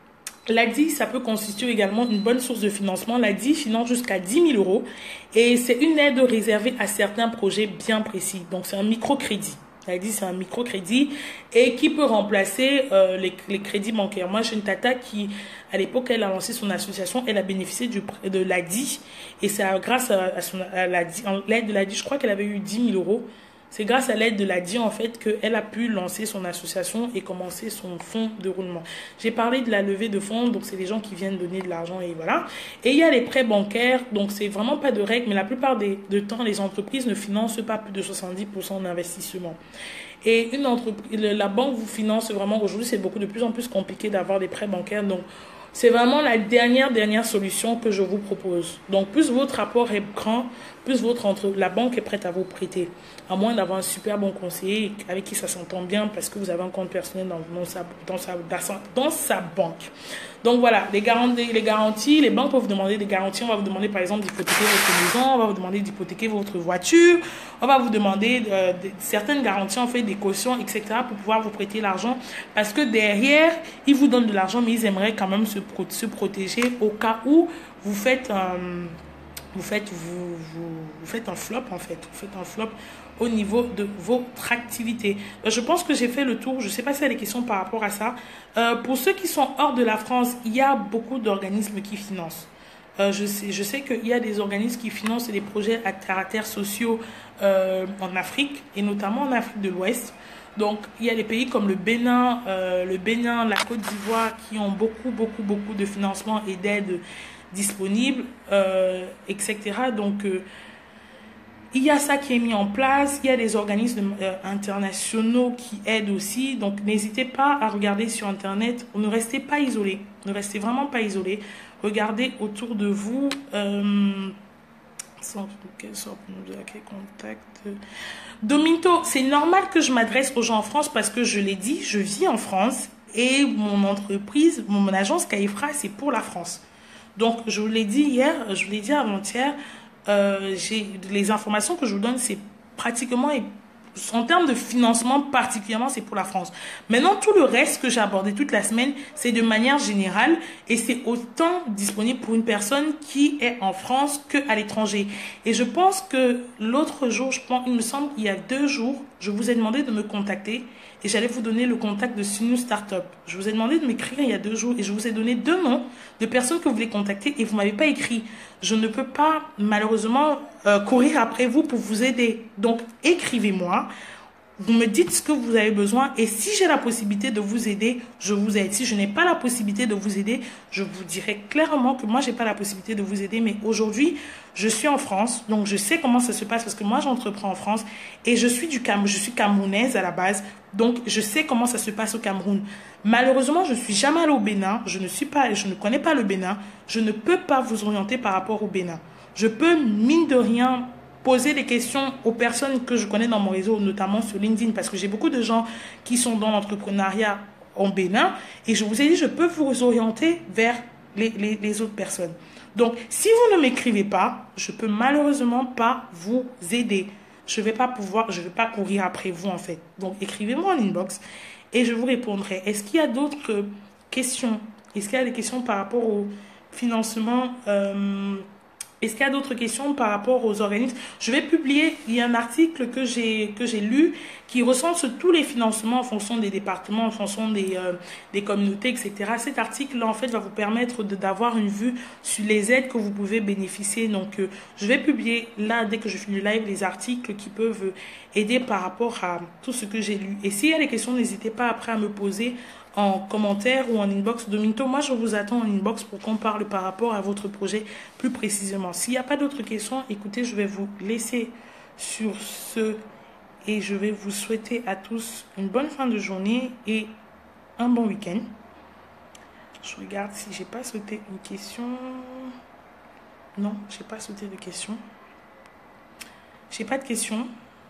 [SPEAKER 1] L'A D I, ça peut constituer également une bonne source de financement. L'A D I finance jusqu'à dix mille euros et c'est une aide réservée à certains projets bien précis. Donc, c'est un microcrédit. L'A D I, c'est un microcrédit et qui peut remplacer euh, les, les crédits bancaires. Moi, j'ai une tata qui, à l'époque, elle a lancé son association, elle a bénéficié du, de l'A D I et c'est grâce à, à, son, à l'aide de l'A D I, je crois qu'elle avait eu dix mille euros. C'est grâce à l'aide de l'A D I, en fait, qu'elle a pu lancer son association et commencer son fonds de roulement. J'ai parlé de la levée de fonds, donc c'est les gens qui viennent donner de l'argent et voilà. Et il y a les prêts bancaires, donc c'est vraiment pas de règle, mais la plupart des de temps, les entreprises ne financent pas plus de soixante-dix pour cent d'investissement. Et une entreprise, la banque vous finance vraiment, aujourd'hui, c'est beaucoup de plus en plus compliqué d'avoir des prêts bancaires, donc c'est vraiment la dernière, dernière solution que je vous propose. Donc, plus votre rapport est grand, plus votre entre... la banque est prête à vous prêter. À moins d'avoir un super bon conseiller avec qui ça s'entend bien parce que vous avez un compte personnel dans, dans, sa, dans, sa, dans, sa, dans sa banque. Donc, voilà, les garanties, les garanties, les banques peuvent vous demander des garanties. On va vous demander, par exemple, d'hypothéquer votre maison. On va vous demander d'hypothéquer votre voiture. On va vous demander euh, de, certaines garanties, en fait, des cautions, et cetera pour pouvoir vous prêter l'argent. Parce que derrière, ils vous donnent de l'argent, mais ils aimeraient quand même se, pro se protéger au cas où vous faites... Euh, Vous faites, vous, vous, vous faites un flop, en fait. Vous faites un flop au niveau de votre activité. Je pense que j'ai fait le tour. Je ne sais pas s'il y a des questions par rapport à ça. Euh, pour ceux qui sont hors de la France, il y a beaucoup d'organismes qui financent. Euh, je sais, je sais qu'il y a des organismes qui financent des projets à caractère sociaux euh, en Afrique, et notamment en Afrique de l'Ouest. Donc, il y a des pays comme le Bénin, euh, le Bénin, la Côte d'Ivoire, qui ont beaucoup, beaucoup, beaucoup de financement et d'aide disponibles, euh, et cetera. Donc, euh, il y a ça qui est mis en place, il y a des organismes euh, internationaux qui aident aussi, donc n'hésitez pas à regarder sur Internet, ne restez pas isolés, ne restez vraiment pas isolés, regardez autour de vous, euh, quelle sorte de quel contact. Dominto, c'est normal que je m'adresse aux gens en France parce que je l'ai dit, je vis en France et mon entreprise, mon agence Kaifra, c'est pour la France. Donc, je vous l'ai dit hier, je vous l'ai dit avant-hier, euh, j'ai les informations que je vous donne, c'est pratiquement, en termes de financement particulièrement, c'est pour la France. Maintenant, tout le reste que j'ai abordé toute la semaine, c'est de manière générale et c'est autant disponible pour une personne qui est en France qu'à l'étranger. Et je pense que l'autre jour, je pense, il me semble qu'il y a deux jours, je vous ai demandé de me contacter et j'allais vous donner le contact de Sinew Startup. Je vous ai demandé de m'écrire il y a deux jours et je vous ai donné deux noms de personnes que vous voulez contacter et vous ne m'avez pas écrit. Je ne peux pas, malheureusement, euh, courir après vous pour vous aider. Donc, écrivez-moi. Vous me dites ce que vous avez besoin et si j'ai la possibilité de vous aider, je vous aide. Si je n'ai pas la possibilité de vous aider, je vous dirai clairement que moi, je n'ai pas la possibilité de vous aider. Mais aujourd'hui, je suis en France, donc je sais comment ça se passe parce que moi, j'entreprends en France et je suis, du Cam je suis camerounaise à la base. Donc, je sais comment ça se passe au Cameroun. Malheureusement, je ne suis jamais allée au Bénin. Je ne suis pas, je ne connais pas le Bénin. Je ne peux pas vous orienter par rapport au Bénin. Je peux, mine de rien, poser des questions aux personnes que je connais dans mon réseau, notamment sur LinkedIn, parce que j'ai beaucoup de gens qui sont dans l'entrepreneuriat au Bénin. Et je vous ai dit, je peux vous orienter vers les, les, les autres personnes. Donc, si vous ne m'écrivez pas, je ne peux malheureusement pas vous aider. Je ne vais pas pouvoir, je ne vais pas courir après vous en fait. Donc, écrivez-moi en inbox et je vous répondrai. Est-ce qu'il y a d'autres questions? Est-ce qu'il y a des questions par rapport au financement euh, Est-ce qu'il y a d'autres questions par rapport aux organismes? Je vais publier, il y a un article que j'ai que j'ai lu qui recense tous les financements en fonction des départements, en fonction des, euh, des communautés, et cetera. Cet article-là, en fait, va vous permettre d'avoir une vue sur les aides que vous pouvez bénéficier. Donc, euh, je vais publier là, dès que je finis le live, les articles qui peuvent aider par rapport à tout ce que j'ai lu. Et s'il y a des questions, n'hésitez pas après à me poser en commentaire ou en inbox. Dominto, moi je vous attends en inbox pour qu'on parle par rapport à votre projet plus précisément. S'il n'y a pas d'autres questions, écoutez, je vais vous laisser sur ce et je vais vous souhaiter à tous une bonne fin de journée et un bon week-end. Je regarde si j'ai pas sauté une question. Non, j'ai pas sauté de question. J'ai pas de questions.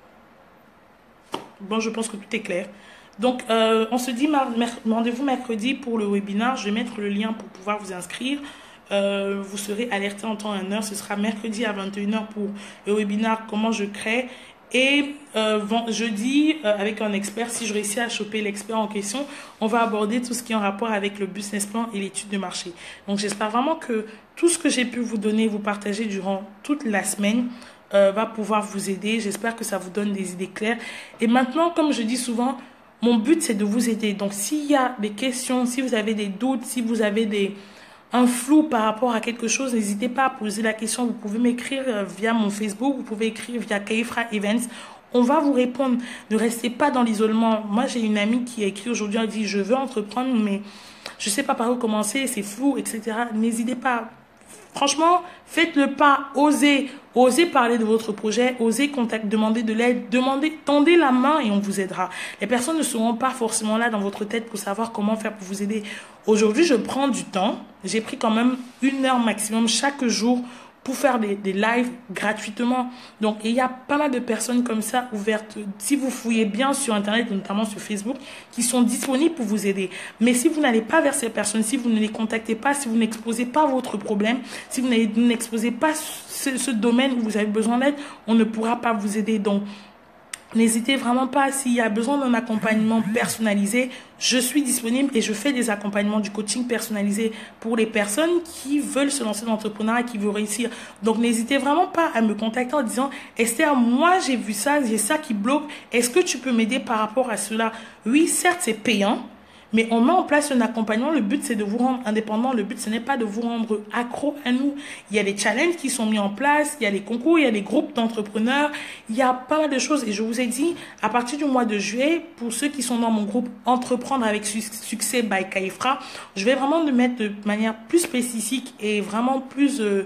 [SPEAKER 1] Bon, je pense que tout est clair. Donc, euh, on se dit rendez-vous mercredi pour le webinaire. Je vais mettre le lien pour pouvoir vous inscrire. Euh, vous serez alerté en temps et en heure. Ce sera mercredi à vingt et une heures pour le webinaire Comment je crée. Et euh, jeudi, euh, avec un expert, si je réussis à choper l'expert en question, on va aborder tout ce qui est en rapport avec le business plan et l'étude de marché. Donc, j'espère vraiment que tout ce que j'ai pu vous donner, vous partager durant toute la semaine, euh, va pouvoir vous aider. J'espère que ça vous donne des idées claires. Et maintenant, comme je dis souvent, mon but, c'est de vous aider. Donc, s'il y a des questions, si vous avez des doutes, si vous avez des, un flou par rapport à quelque chose, n'hésitez pas à poser la question. Vous pouvez m'écrire via mon Facebook, vous pouvez écrire via Kaifra Events. On va vous répondre. Ne restez pas dans l'isolement. Moi, j'ai une amie qui a écrit aujourd'hui, elle dit, je veux entreprendre, mais je ne sais pas par où commencer, c'est flou, et cetera. N'hésitez pas. Franchement, faites le pas, osez, osez parler de votre projet, osez contacter, demander de l'aide, demandez, tendez la main et on vous aidera. Les personnes ne seront pas forcément là dans votre tête pour savoir comment faire pour vous aider. Aujourd'hui, je prends du temps. J'ai pris quand même une heure maximum chaque jour pour faire des, des lives gratuitement. Donc, il y a pas mal de personnes comme ça ouvertes. Si vous fouillez bien sur Internet, notamment sur Facebook, qui sont disponibles pour vous aider. Mais si vous n'allez pas vers ces personnes, si vous ne les contactez pas, si vous n'exposez pas votre problème, si vous n'exposez pas ce, ce domaine où vous avez besoin d'aide, on ne pourra pas vous aider. Donc, n'hésitez vraiment pas, s'il y a besoin d'un accompagnement personnalisé, je suis disponible et je fais des accompagnements du coaching personnalisé pour les personnes qui veulent se lancer dans l'entrepreneuriat et qui veulent réussir. Donc, n'hésitez vraiment pas à me contacter en disant « Esther, moi j'ai vu ça, j'ai ça qui bloque, est-ce que tu peux m'aider par rapport à cela ?» Oui, certes, c'est payant. Mais on met en place un accompagnement. Le but, c'est de vous rendre indépendant. Le but, ce n'est pas de vous rendre accro à nous. Il y a des challenges qui sont mis en place. Il y a les concours, il y a les groupes d'entrepreneurs. Il y a pas mal de choses. Et je vous ai dit, à partir du mois de juillet, pour ceux qui sont dans mon groupe Entreprendre avec succès by Kaifra, je vais vraiment le mettre de manière plus spécifique et vraiment plus... Euh,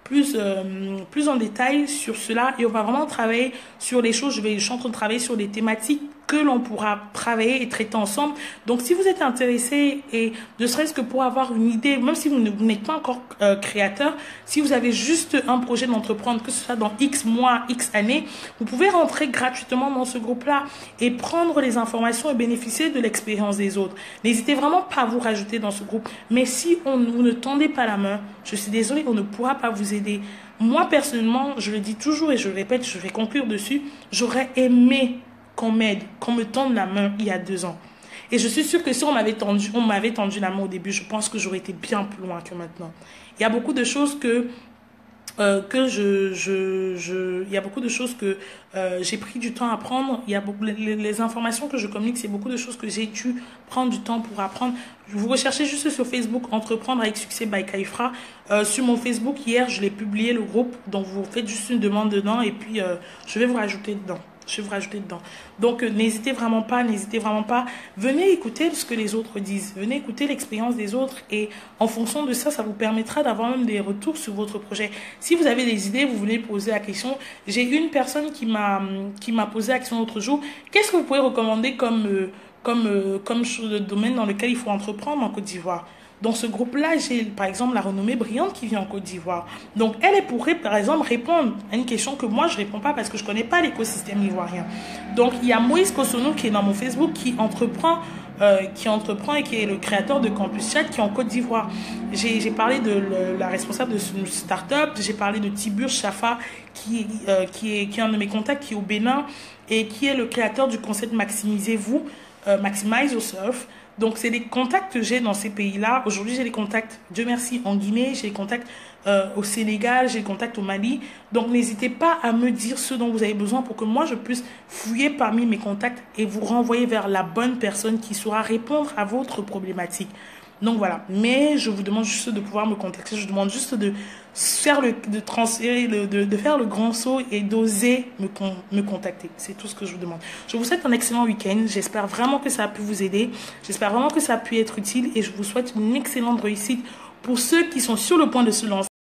[SPEAKER 1] plus, euh, plus en détail sur cela et on va vraiment travailler sur les choses. Je, vais, je suis en train de travailler sur des thématiques que l'on pourra travailler et traiter ensemble. Donc, si vous êtes intéressé et ne serait-ce que pour avoir une idée, même si vous n'êtes pas encore euh, créateur, si vous avez juste un projet d'entreprendre, que ce soit dans X mois, X années, vous pouvez rentrer gratuitement dans ce groupe-là et prendre les informations et bénéficier de l'expérience des autres. N'hésitez vraiment pas à vous rajouter dans ce groupe. Mais si on, vous ne tendez pas la main, je suis désolée, on ne pourra pas vous aider. Moi, personnellement, je le dis toujours et je le répète, je vais conclure dessus, j'aurais aimé qu'on m'aide, qu'on me tende la main il y a deux ans. Et je suis sûre que si on m'avait tendu, on m'avait tendu la main au début, je pense que j'aurais été bien plus loin que maintenant. Il y a beaucoup de choses que euh, que je, je, je, il y a beaucoup de choses que euh, j'ai pris du temps à apprendre. Il y a beaucoup, les, les informations que je communique, c'est beaucoup de choses que j'ai dû prendre du temps pour apprendre. Vous recherchez juste sur Facebook Entreprendre avec succès by Kaifra. Euh, sur mon Facebook hier, je l'ai publié le groupe, donc vous faites juste une demande dedans et puis euh, je vais vous rajouter dedans. Je vais vous rajouter dedans. Donc, euh, n'hésitez vraiment pas, n'hésitez vraiment pas. Venez écouter ce que les autres disent. Venez écouter l'expérience des autres. Et en fonction de ça, ça vous permettra d'avoir même des retours sur votre projet. Si vous avez des idées, vous voulez poser la question. J'ai une personne qui m'a qui m'a posé la question l'autre jour. Qu'est-ce que vous pouvez recommander comme, euh, comme, euh, comme domaine dans lequel il faut entreprendre en Côte d'Ivoire? Dans ce groupe-là, j'ai par exemple la renommée Brillante qui vient en Côte d'Ivoire. Donc, elle, elle pourrait par exemple répondre à une question que moi, je ne réponds pas parce que je ne connais pas l'écosystème ivoirien. Donc, il y a Moïse Kosono qui est dans mon Facebook qui entreprend, euh, qui entreprend et qui est le créateur de Campus Chat qui est en Côte d'Ivoire. J'ai parlé de le, la responsable de une start-up, j'ai parlé de Tibur Chafa qui, euh, qui, est, qui est un de mes contacts, qui est au Bénin et qui est le créateur du concept Maximisez-vous, euh, Maximize Yourself. Donc, c'est des contacts que j'ai dans ces pays-là. Aujourd'hui, j'ai des contacts, Dieu merci, en Guinée. J'ai des contacts euh, au Sénégal. J'ai des contacts au Mali. Donc, n'hésitez pas à me dire ce dont vous avez besoin pour que moi, je puisse fouiller parmi mes contacts et vous renvoyer vers la bonne personne qui saura répondre à votre problématique. Donc, voilà. Mais je vous demande juste de pouvoir me contacter. Je vous demande juste de faire le, de transférer, le, de, de faire le grand saut et d'oser me, con, me contacter. C'est tout ce que je vous demande. Je vous souhaite un excellent week-end. J'espère vraiment que ça a pu vous aider. J'espère vraiment que ça a pu être utile et je vous souhaite une excellente réussite pour ceux qui sont sur le point de se lancer.